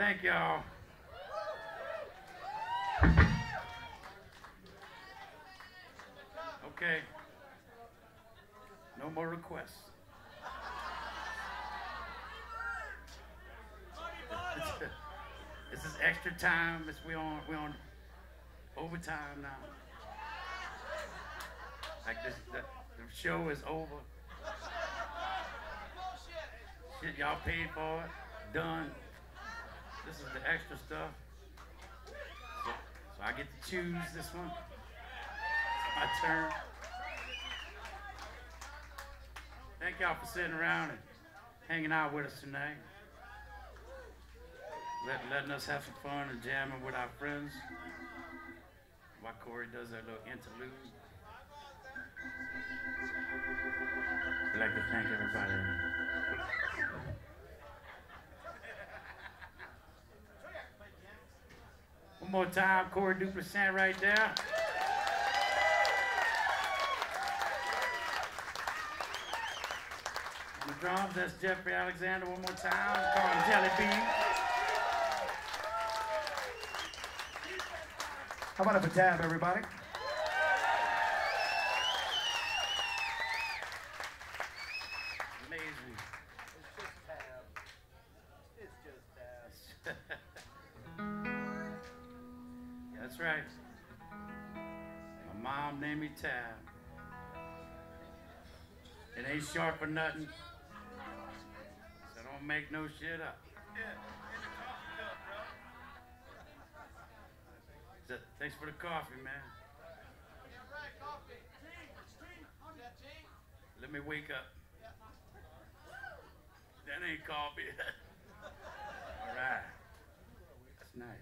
B: Thank y'all. Okay. No more requests. This is extra time. We on overtime now. Like this, the show is over. Shit, y'all paid for it. Done. This is the extra stuff. So I get to choose this one. It's my turn. Thank y'all for sitting around and hanging out with us tonight. Letting us have some fun and jamming with our friends while Corey does that little interlude. I'd like to thank everybody. One more time, Corey Duplessis right there. On the drums, that's Jeffrey Alexander. One more time, call him Jelly Bean.
E: How about a tab, everybody?
B: Amazing.
C: It's just tab.
B: That's right. My mom named me Tab. It ain't short for nothing. So don't make no shit up. Thanks for the coffee, man. Let me wake up. That ain't coffee. All right. That's nice.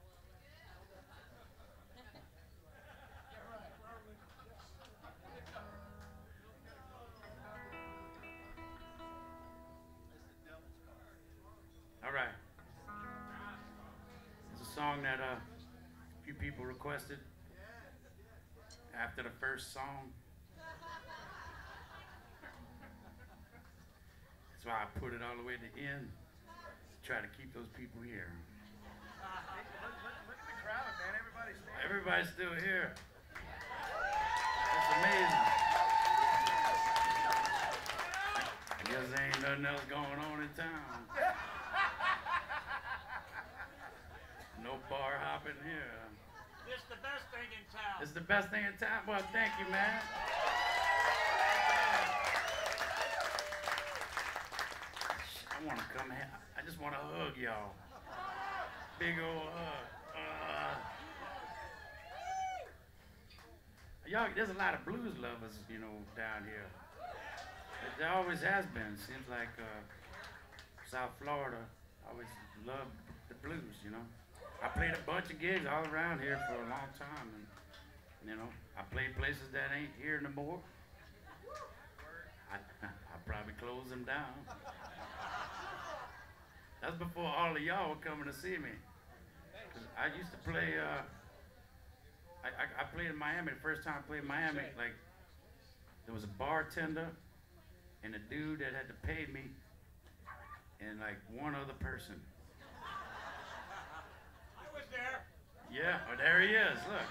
B: All right. It's a song that a few people requested after the first song. That's why I put it all the way to the end to try to keep those people here.
C: Look at the crowd, man. Everybody's there.
B: Everybody's still here. That's amazing. I guess there ain't nothing else going on in town. No bar hopping here.
C: It's the best thing in town.
B: It's the best thing in town. Well, thank you, man. I want to come here. I just want to hug y'all. Big old hug. Y'all, there's a lot of blues lovers, you know, down here. There always has been. Seems like South Florida always loved the blues, you know. I played a bunch of gigs all around here for a long time, and you know, I played places that ain't here no more. I probably closed them down. That's before all of y'all were coming to see me. 'Cause I used to play. I played in Miami. The first time I played in Miami, like there was a bartender and a dude that had to pay me, and like one other person.
C: There.
B: Yeah, oh, there he is. Look.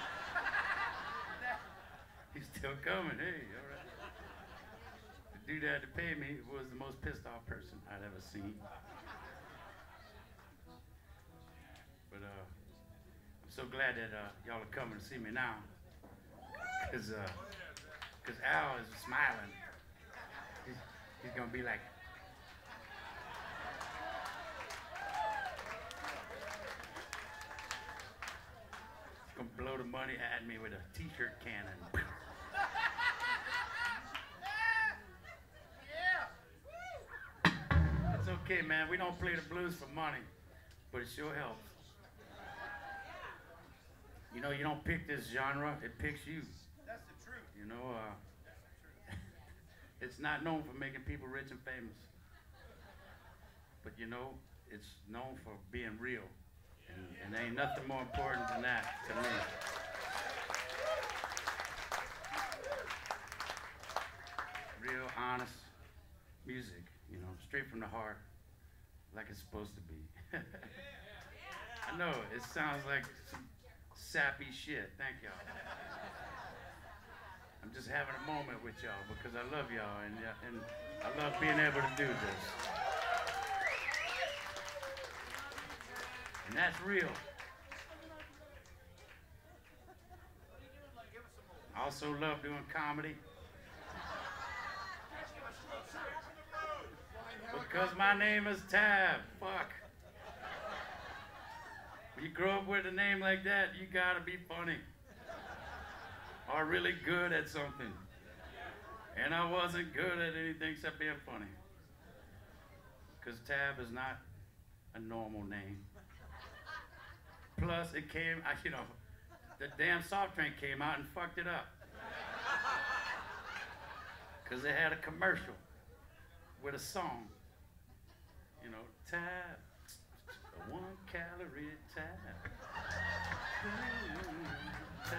B: He's still coming. Hey, all right. The dude that had to pay me was the most pissed off person I'd ever seen. But I'm so glad that y'all are coming to see me now. Because Al is smiling. He's going to be like, gonna blow the money at me with a t-shirt cannon. It's okay, man. We don't play the blues for money, but it sure helps. You know, you don't pick this genre, it picks you.
C: That's the truth.
B: You know, it's not known for making people rich and famous. But you know, it's known for being real. And there ain't nothing more important than that to me. Real honest music, you know, straight from the heart, like it's supposed to be. I know, it sounds like some sappy shit. Thank y'all. I'm just having a moment with y'all because I love y'all and I love being able to do this. And that's real. I also love doing comedy. Because my name is Tab. Fuck. When you grow up with a name like that, you gotta be funny. Or really good at something. And I wasn't good at anything except being funny. Because Tab is not a normal name. Plus, it came, the damn soft drink came out and fucked it up. Because they had a commercial with a song. You know, Tab, a 1 calorie Tab. Tab.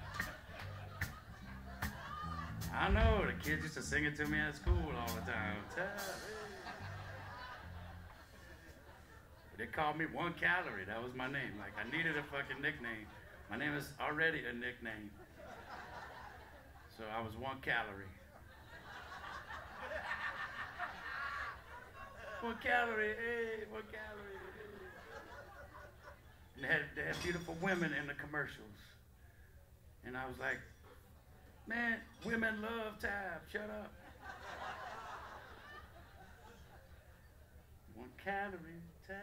B: I know, the kids used to sing it to me at school all the time. Tab. They called me 1 calorie. That was my name. Like, I needed a fucking nickname. My name is already a nickname. So I was 1 calorie. 1 calorie, hey, 1 calorie. And they had beautiful women in the commercials. And I was like, man, women love Tab. Shut up. 1 calorie, Tab.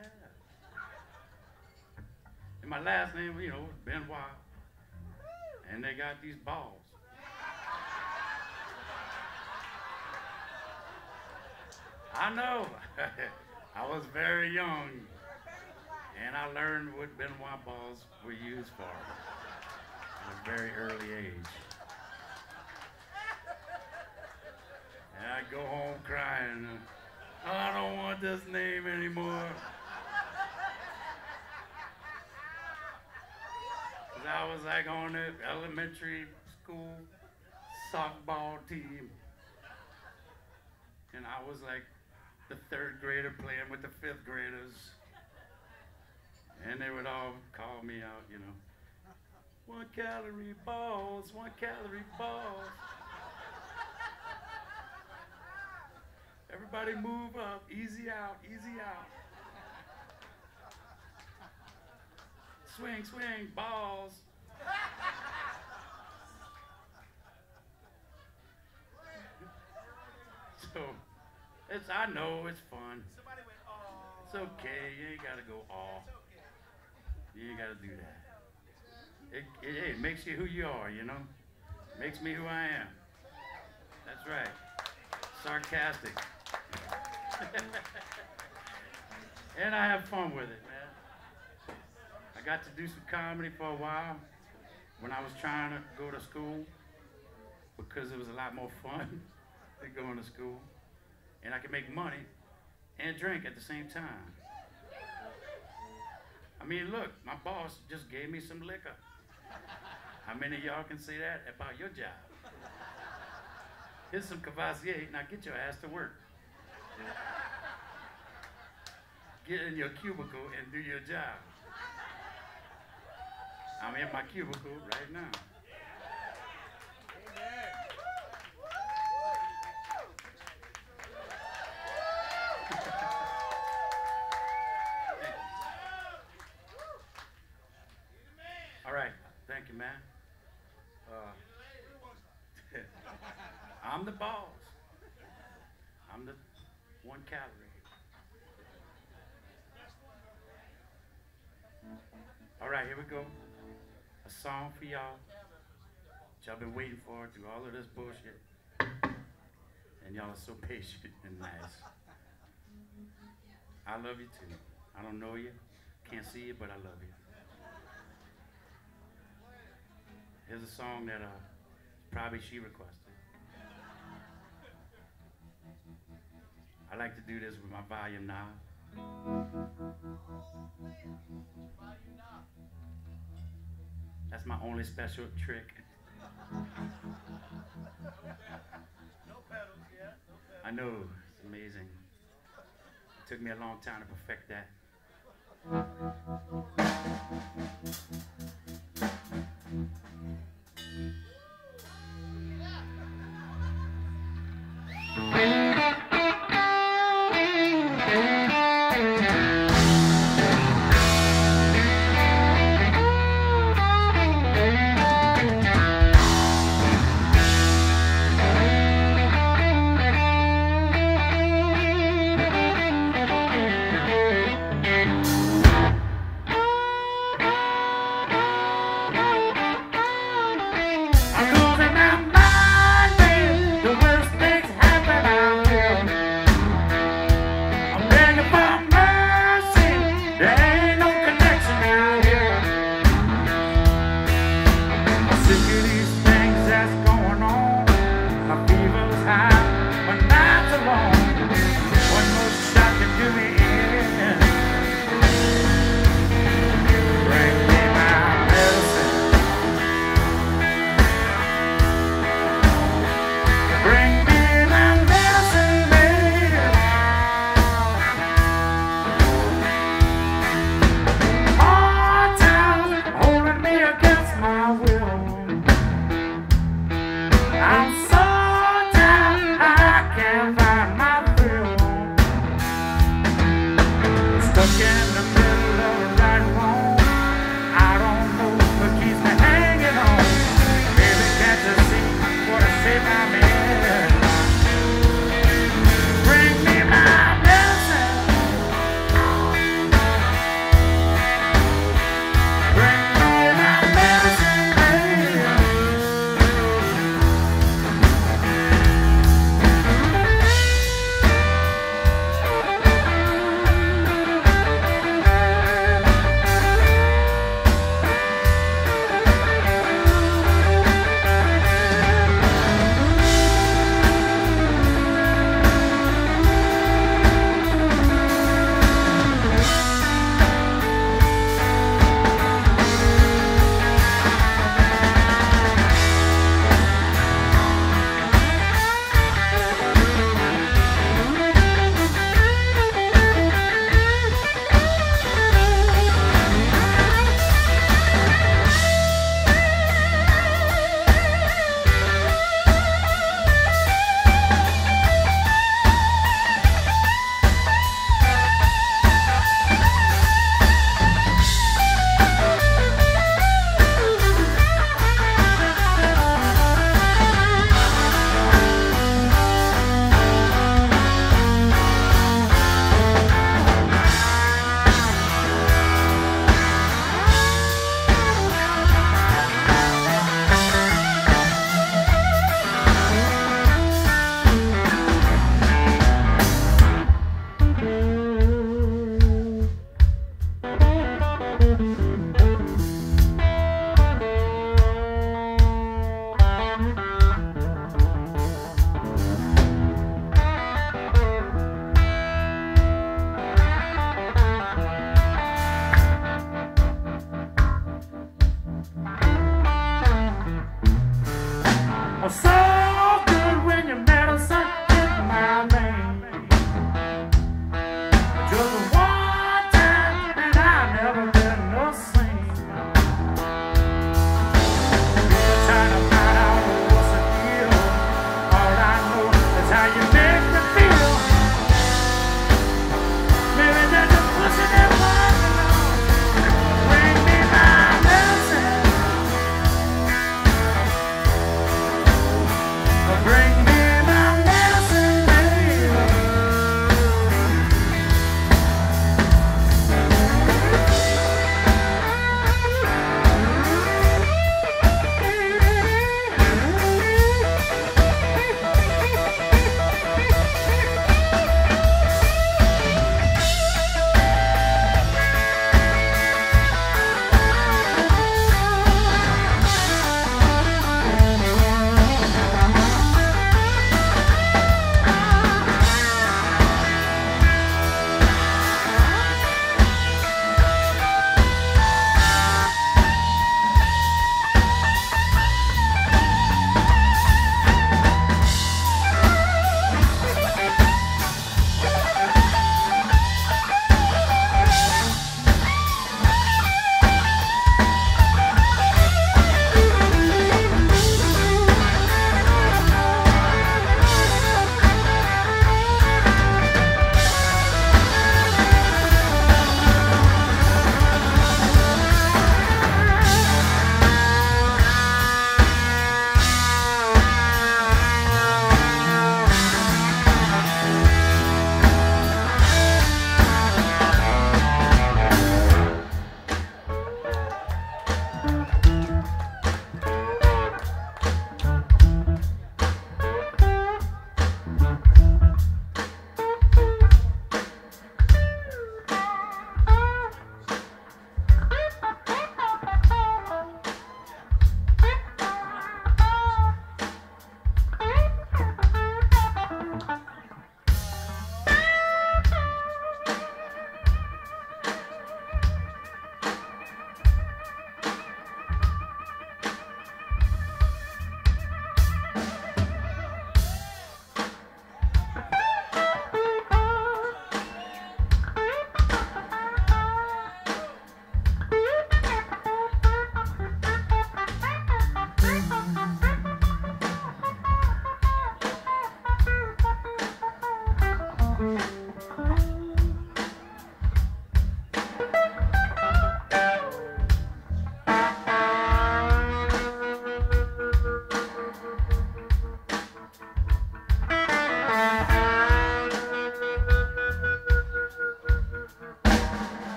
B: And my last name, was Benoit. And they got these balls. I know. I was very young. And I learned what Benoit balls were used for at a very early age. And I go home crying. Oh, I don't want this name anymore. Cause I was like on the elementary school softball team. And I was like the 3rd grader playing with the 5th graders. And they would all call me out, 1 calorie balls, 1 calorie balls. Everybody move up, easy out, easy out. Swing, swing, balls. So, I know it's fun. It's okay, you ain't gotta go all. You ain't gotta do that. It makes you who you are, Makes me who I am. That's right. Sarcastic. And I have fun with it, man. I got to do some comedy for a while when I was trying to go to school because it was a lot more fun than going to school. And I could make money and drink at the same time. I mean, look, my boss just gave me some liquor. How many of y'all can say that about your job? Here's some Cavassier, now get your ass to work. Get in your cubicle and do your job. I'm in my cubicle right now. All right, thank you, man. I'm the boss. I'm the 1 calorie. All right, here we go. A song for y'all. Which I've been waiting for through all of this bullshit. And y'all are so patient and nice. I love you too. I don't know you, can't see you, but I love you. Here's a song that probably she requested. I like to do this with my volume knob. That's my only special trick.
C: No pedals yet.
B: I know, it's amazing. Took me a long time to perfect that.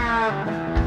E: Thank you.